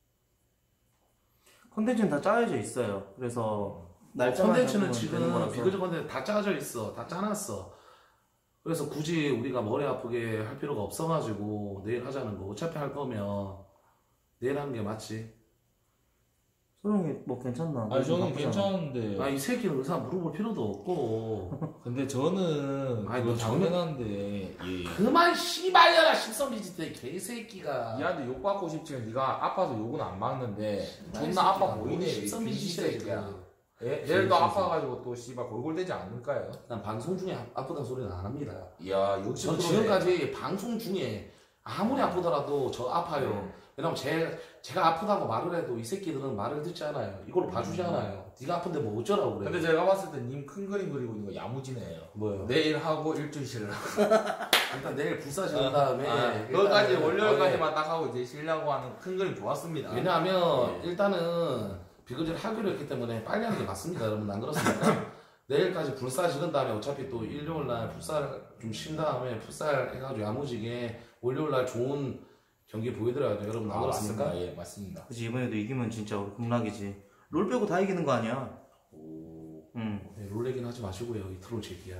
컨텐츠는 다 짜여져 있어요. 그래서 컨텐츠는 지금 비글즈 컨텐츠 다 짜져 있어. 다 짜놨어. 그래서 굳이 우리가 머리 아프게 할 필요가 없어가지고 내일 하자는 거. 어차피 할 거면 내일 하는 게 맞지. 소영이 뭐 괜찮나? 아니 저는 괜찮은데. 이 새끼는 의사 물어볼 필요도 없고. 근데 저는 아니, 그거 너 당연한데. 그만 씨발려라 십성지지대 개새끼가. 니한테 욕 받고 싶지만 네가 아파서 욕은 안 막는데 존나 아파 보이네. 십성지지대야. 내일도 아파가지고 또 씨발 골골대지 않을까요? 난 방송 중에 아프다는 소리는 안 합니다. 이야 역시 전 지금까지 방송 중에 아무리 아프더라도 저 아파요. 왜냐면 제가 아프다고 말을 해도 이 새끼들은 말을 듣지 않아요. 이걸로 봐주지 않아요. 네가 아픈데 뭐 어쩌라고 그래. 근데 제가 봤을 때 님 큰 그림 그리고 있는 거 야무지네요. 뭐요? 내일 하고 일주일 쉬려고. 일단 내일 불사 지른 다음에 그거까지 일단은 월요일까지만 딱 하고 이제 쉬려고 하는 큰 그림 좋았습니다. 왜냐하면 일단은 비글즈를 하기로 했기 때문에 빨리 하는 게 맞습니다. 여러분 안 그렇습니까? 내일까지 불사 지른 다음에 어차피 또 일요일날 불살 좀 쉰 다음에 풋살 해가지고 야무지게 월요일날 좋은 경기 보여드려야죠. 여러분 나왔습니까? 맞습니다. 예, 맞습니다. 그치 이번에도 이기면 진짜 우리 극락이지. 롤 빼고 다 이기는 거 아니야? 오. 응. 네, 롤 얘기는 하지 마시고요. 이 트롤 새끼야.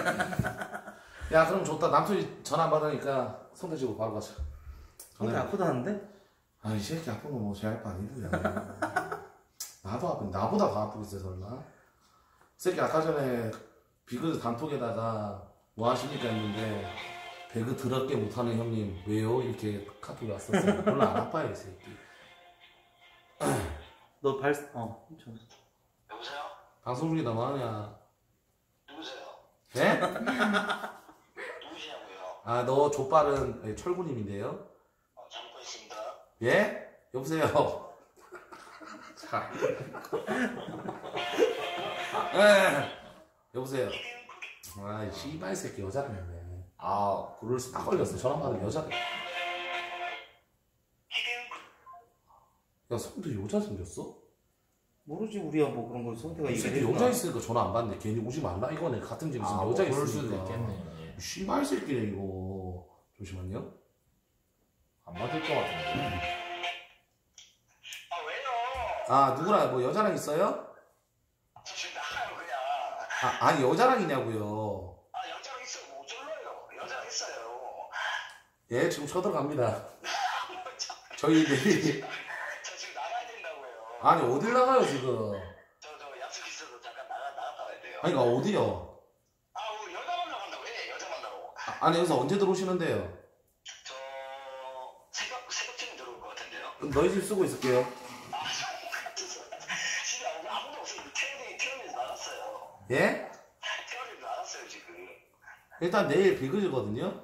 야 그럼 좋다. 남순이 전화 안 받으니까 손대 쥐고 바로 가자. 근데 아프다는데? 아이 새끼 아픈 거 뭐 제 할 바 아니고요. 나도 아픈데 나보다 더 아프겠어요 설마? 새끼 아까 전에 비그즈 단톡에다가 뭐 하십니까 했는데 배그 더럽게 못하는 형님 왜요? 이렇게 카톡이 왔었어요. 별로 안 아파요 이 새끼. 너 발.. 여보세요? 방송 중이다 뭐하냐? 누구세요? 예? 누구시냐고요? 아 너 족발은 철구님인데요? 잠고 있습니다. 예? 여보세요? 자. 여보세요? 아이 씨발 새끼 여자라네. 아, 그럴 수도 딱 걸렸어. 전화 받은 여자래. 야 성도 여자 생겼어? 모르지 우리야 뭐 그런 거 성태가 이 새끼 여자 있으니까 전화 안 받네. 괜히 오지 말라 이거네. 같은 집 있으면 여자 그럴 수도 있으니까. 있겠네. 예. 씨발 새끼네 이거. 잠시만요. 안 받을 것 같은데. 아 왜요? 아 누구랑 뭐 여자랑 있어요? 저 지금 나가요 그냥. 아니 여자랑 있냐고요. 아 여자랑 있어요. 뭐 어쩔래요? 여자랑 있어요. 예 지금 쳐들어갑니다. 저희 내일 저 지금 나가야 된다고요. 아니 어딜 나가요 지금? 저 약속 있어서 잠깐 나갔다 와야 돼요. 아니 어디요? 아 우리 여자 만나러 간다고 왜? 여자 만나러. 아니 여기서 언제 들어오시는데요? 저 새벽쯤에 들어올 것 같은데요. 그럼 너희 집 쓰고 있을게요. 집에 아무도 없어요. 태어나서 나갔어요. 예? 태어나서 나갔어요 지금. 일단 내일 비그즈거든요.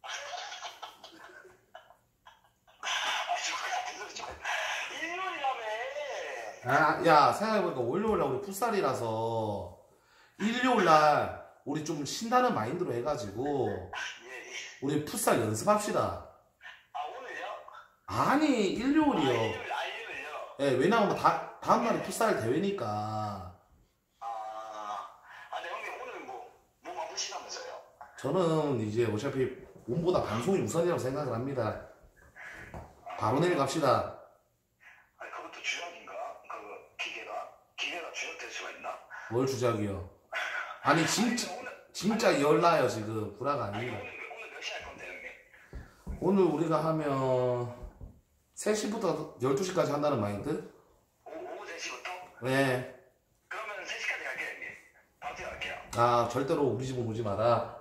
아, 야 생각해보니까 월요일날 우리 풋살이라서 일요일날 우리 좀 쉰다는 마인드로 해가지고 예. 우리 풋살 연습합시다. 아 오늘요? 아니 일요일이요. 일요일요? 예, 왜냐하면 다음날이 풋살 대회니까 근데 형님 오늘 몸 아프시다면서요? 저는 이제 어차피 몸보다 방송이 우선이라고 생각을 합니다. 바로 내일 갑시다. 아니 그것도 주작인가? 그 기계가 주작될 수가 있나? 뭘 주작이요? 아니 진짜 열나요 지금 불화가 아니 아닙니다. 오늘 몇 시 할 건데 형님? 오늘 우리가 하면 3시부터 12시까지 한다는 마인드? 오후 3시부터? 네. 그러면 3시까지 갈게요 형님. 바로 갈게요. 아 절대로 우리 집은 오지 마라.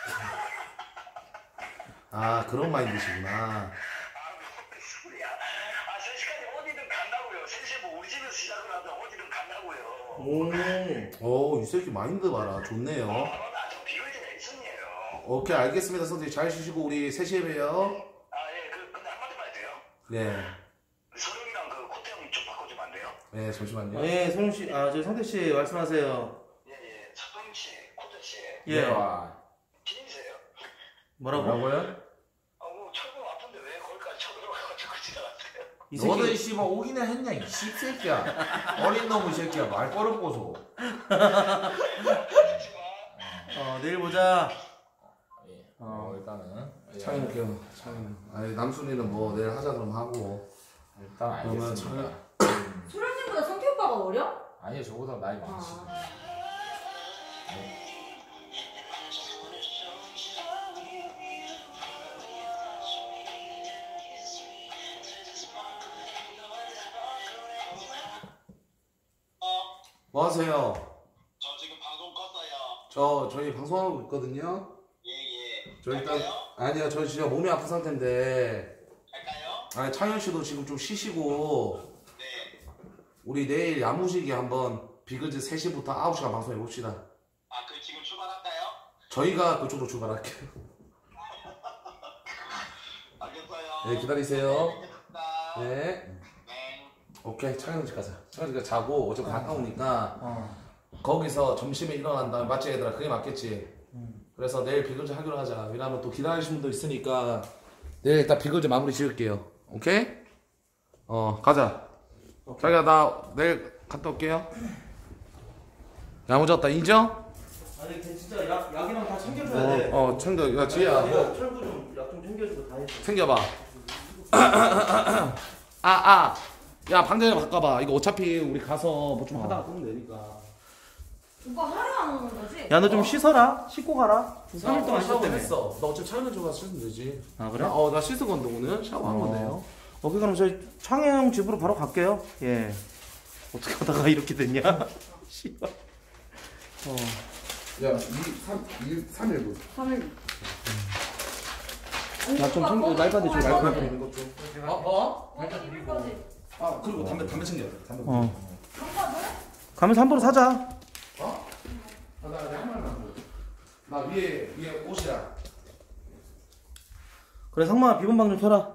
아 그런 마인드시구나. 무슨 소리야? 3시까지 어디든 간다고요. 3시에 뭐 우리 집에서 시작을 하든 어디든 간다고요. 오, 이 새끼 마인드 봐라. 좋네요. 저 비글즈가 일순이에요. 오케이 알겠습니다. 선생님 잘 쉬시고 우리 3시에 봬요. 예. 근데 한마디만 해도 돼요? 네. 서령이랑 그 코트 형 좀 바꿔주면 안 돼요? 네 잠시만요. 예 성훈씨 저 성태씨 말씀하세요. 예. 서령씨, 코트씨. 예 기님이세요? 뭐라고요? 철분 아픈데 왜 거기까지 쳐들어가가지고 지나갔어요? 이 너는 새끼 씨발 오기는 했냐 이 씹새끼야. 어린 놈의 새끼야. 말 버릇고소. 내일 보자. 예. 어. 일단은 창해놓게요. 창해놓. 아니 남순이는 뭐 내일 하자 그러면 하고. 일단 그러면 알겠습니다. 수련님보다 성태 오빠가 어려? 아니 저보다 나이 많지. 뭐 하세요? 저 지금 방송 껐어요. 저희 방송하고 있거든요. 예. 저 일단 아니요 저 진짜 몸이 아픈 상태인데 갈까요? 아니 창현 씨도 지금 좀 쉬시고 네. 우리 내일 야무지게 한번 비글즈 3시부터 9시간 방송해 봅시다. 그 지금 출발할까요? 저희가 그쪽으로 출발할게요. 알겠어요. 네 기다리세요. 알겠습니다. 네. 네. 오케이 창현 집 가자. 창현 씨가 자고 어차피 가까우니까 어. 거기서 점심에 일어난 다음에 맞지 얘들아 그게 맞겠지. 그래서 내일 비글즈 하기로 하자. 왜냐면 또 기다리시는 분도 있으니까 내일 일단 비글즈 마무리 지을게요. 오케이? 가자. 자기야 나 내일 갔다 올게요. 야무졌다 인정? 아니 걔 진짜 약이랑 다 챙겨줘야 돼. 챙겨. 야 지혜야 철구 좀 약 좀 챙겨주고 다 해줘. 챙겨봐. 야 방장님 바꿔봐. 이거 어차피 우리 가서 뭐 좀 하다가 끄면 되니까. 오빠 하루 안 오는 거지? 야 너 좀 씻어라. 씻고 가라. 3일 동안 씻었다며. 씻었다며. 너 어차피 촬영 좀 가서 씻으면 되지. 아 그래? 나 씻은 건데 오늘 샤워한 건데요. 오케이 그럼 저희 창희 형 집으로 바로 갈게요. 예. 어떻게 하다가 이렇게 됐냐? 씨발. 야 3일 3일. 나좀 챙겨. 말파대 좀 말파대. 있는 것 좀. 이거까지. 아 그리고 담배 챙겨야 돼. 담배. 가면서 한 번로 사자. 나 위에 옷이야. 그래 상마야 비번방 좀 켜라.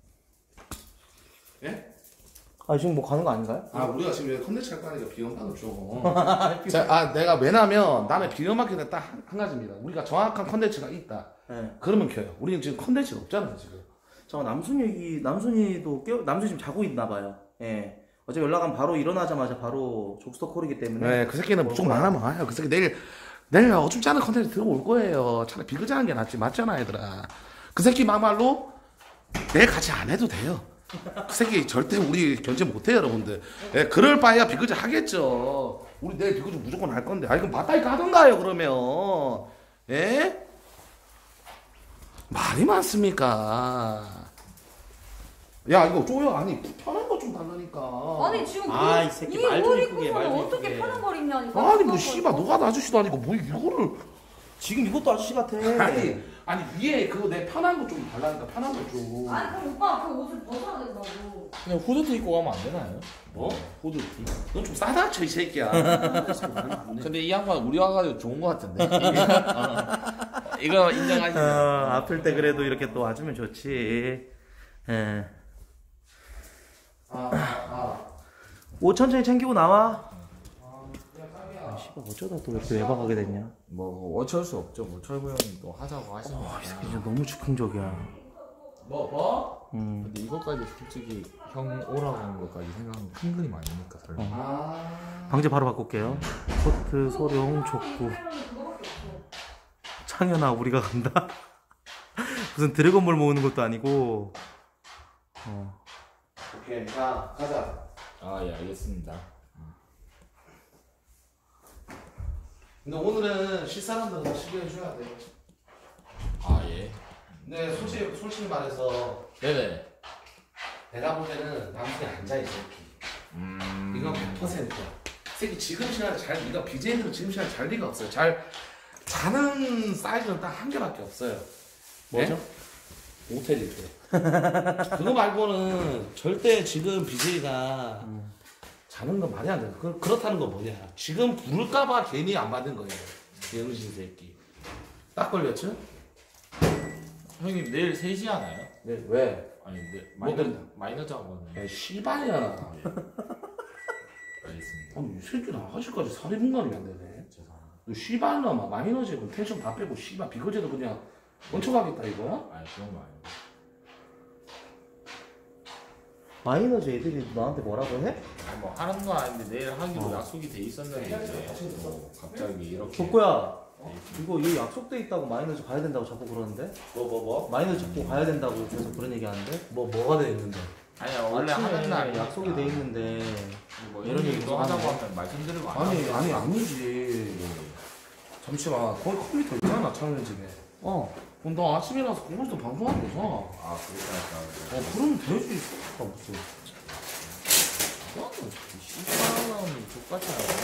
예? 아 지금 뭐 가는 거 아닌가요? 우리가 지금 컨텐츠 할 거니까 비염방을 줘. 내가 왜냐면 나는 비염하기는 딱 한 가지입니다. 우리가 정확한 컨텐츠가 있다. 네. 그러면 켜요. 우리는 지금 컨텐츠가 없잖아요 지금. 저 남순이도 남순이 지금 자고 있나 봐요. 예. 어제 연락하면 바로 일어나자마자 바로 족스터 콜이기 때문에. 네, 그 새끼는 무조건 말하면 와요. 그 새끼 내일 어줍지 않은 컨텐츠 들어올 거예요. 차라리 비그자한 게 낫지, 맞잖아, 얘들아. 그 새끼 막말로 내일 같이 안 해도 돼요. 그 새끼 절대 우리 견제 못해요, 여러분들. 예, 그럴 바에야 비그자 하겠죠. 우리 내일 비그자 무조건 할 건데. 이거 맞다이 가던가요, 그러면. 예? 말이 많습니까? 야, 이거 쪼여. 아니, 편한 거 좀 달라니까. 아니 지금 이 새끼 말 좀 이쁘게 말 좀 어떻게 이쁘게. 파는 거리냐니까. 아니, 뭐, 씨발, 너가 아저씨도 아니고, 뭐, 이거를. 지금 이것도 아저씨 같아. 아니 위에 그거 내 편한 거 좀 달라니까 편한 거 좀. 아니 그럼 오빠 그 옷을 벗어야 된다고. 그냥 후드티 입고 가면 안 되나요? 뭐? 후드티. 넌 좀 싸다 쳐 이 새끼야. 근데 이 양반 우리 와가지고 좋은 거 같은데. 이거 인정하시죠? 아플 때 그래도 이렇게 또 와주면 좋지. 예. 옷 천천히 챙기고 나와. 씨발 어쩌다 또 이렇게 외박하게 됐냐? 뭐 어쩔 수 없죠. 뭐 철구 형이 또 하자고 하시니까. 이 새끼 진짜 너무 즉흥적이야. 뭐? 근데 이것까지 솔직히 형 오라고 하는 것까지 생각하면 큰 그림 아닙니까 설마. 방제 바로 바꿀게요. 코트, 소룡, 족구. 창현아 우리가 간다. 무슨 드래곤볼 모으는 것도 아니고. 오케이, 자 가자. 예 알겠습니다. 근데 오늘은 실사람들은 다 시비해 줘야 돼. 예. 근데 솔직히 말해서 네네. 내가 볼 때는 남편이 앉아 이 새끼. 이건 100%야. 새끼 지금 시간에 네가 BJ들은 지금 시간에 잘 리가 없어요. 잘 자는 사이즈는 딱 한 개밖에 없어요. 뭐죠? 예? 모텔일 때. 그거 말고는 절대 지금 BJ가 자는 건 말이 안 돼. 그렇다는 건 뭐냐? 지금 부를까봐 괜히 안 받은 거예요. 영신 새끼. 딱 걸렸죠? 형님 내일 3시 하나요? 네, 왜? 아니 네, 뭐 마이너 작업은. 야, 씨발이야. 알겠습니다. 아니, 이 새끼는 아직까지 사리 분간이 안 되네. 죄송합니다. 너 씨발나 막 마이너지 그럼 텐션 다 빼고 씨발 비거제도 그냥 얹혀가겠다 이거야? 그런 거 아니에요. 마이너즈 애들이 너한테 뭐라고 해? 뭐 하는 건 아닌데 내일 하기로 약속이 돼 있었는데 이제 뭐 갑자기 이렇게. 족구야 이거 이 약속돼 있다고 마이너즈 가야 된다고 자꾸 그러는데? 뭐? 마이너즈 잡고 가야 된다고 계속 그런 얘기 하는데? 뭐가 돼 있는데? 아니야 원래 아침에 하는 날 약속이 돼 있는데 뭐 이런 이런 얘기 얘기도 하자고 하네. 하면 말씀드리고 안 하세요. 아니 아니지. 잠시만 거기 컴퓨터 있잖아 창현 집에. 그럼 너 아침이라서 거기서 방송하는 거잖아. 그렇다니까. 그러면 되지. 무슨. 씨발놈이 족같이 나와.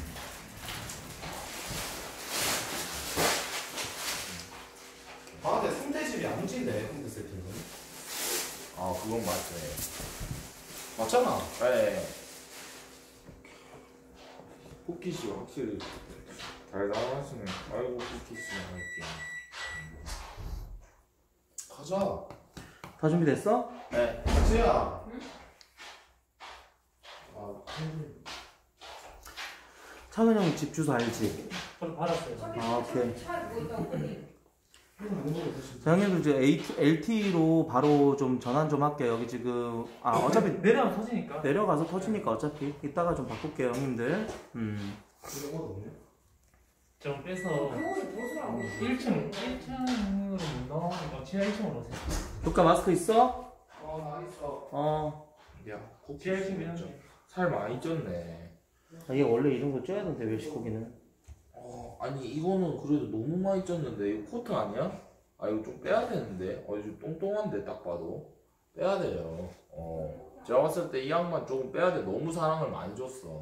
근데 승대집이 야무진데 컴퓨터 세팅은. 그건 맞죠. 맞잖아. 네. 쿠키 씨 확실히 달달하시네. 아이고 쿠키 씨 할게요. 가자. 다 준비됐어? 네. 지야. 창현 형 집 주소 알지? 저는 받았어요. 오케이. 차에 뭐 있다고. 자, 형님들 이제 LT로 바로 좀 전환 좀 할게요. 여기 지금 어차피 내려가면 터지니까. 내려가서 터지니까 어차피 이따가 좀 바꿀게요 형님들. 좀 빼서 그거를 벗으라고. 1층으로 못 나오니까 지하 1층으로 오세요. 효과 마스크 있어? 야, 코끼리 진짜 살 많이 쪘네. 얘 원래 이 정도 쪄야 되는데 멸치고기는. 아니 이거는 그래도 너무 많이 쪘는데 이거 코트 아니야? 아 이거 좀 빼야 되는데. 이거 좀 똥똥한데 딱 봐도 빼야 돼요. 제가 봤을 때 이 양반 조금 빼야 돼. 너무 사랑을 많이 줬어.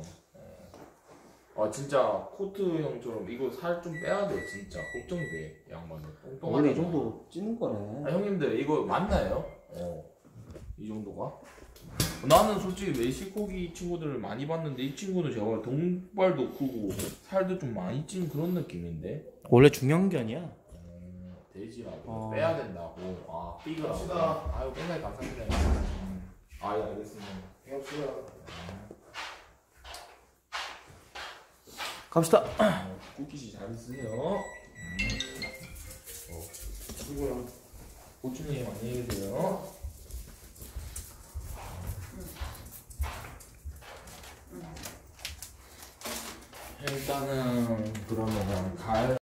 진짜 코트 형처럼 이거 살 좀 빼야 돼. 진짜 걱정돼. 양반은 똥똥하다. 원래 이 정도 찌는 거네. 형님들 이거 맞나요? 이 정도가? 나는 솔직히 멕시코기 친구들을 많이 봤는데 이 친구는 제가 봤을 때 동발도 크고 살도 좀 많이 찐 그런 느낌인데. 원래 중형견이야. 돼지라고 빼야 된다고. 삐그라고. 아유 맨날 감사합니다. 아유 알겠습니다. 갑시다. 쿠키씨 잘 드세요. 수고요. 고추님 안녕히 계세요. 일단은 그러면은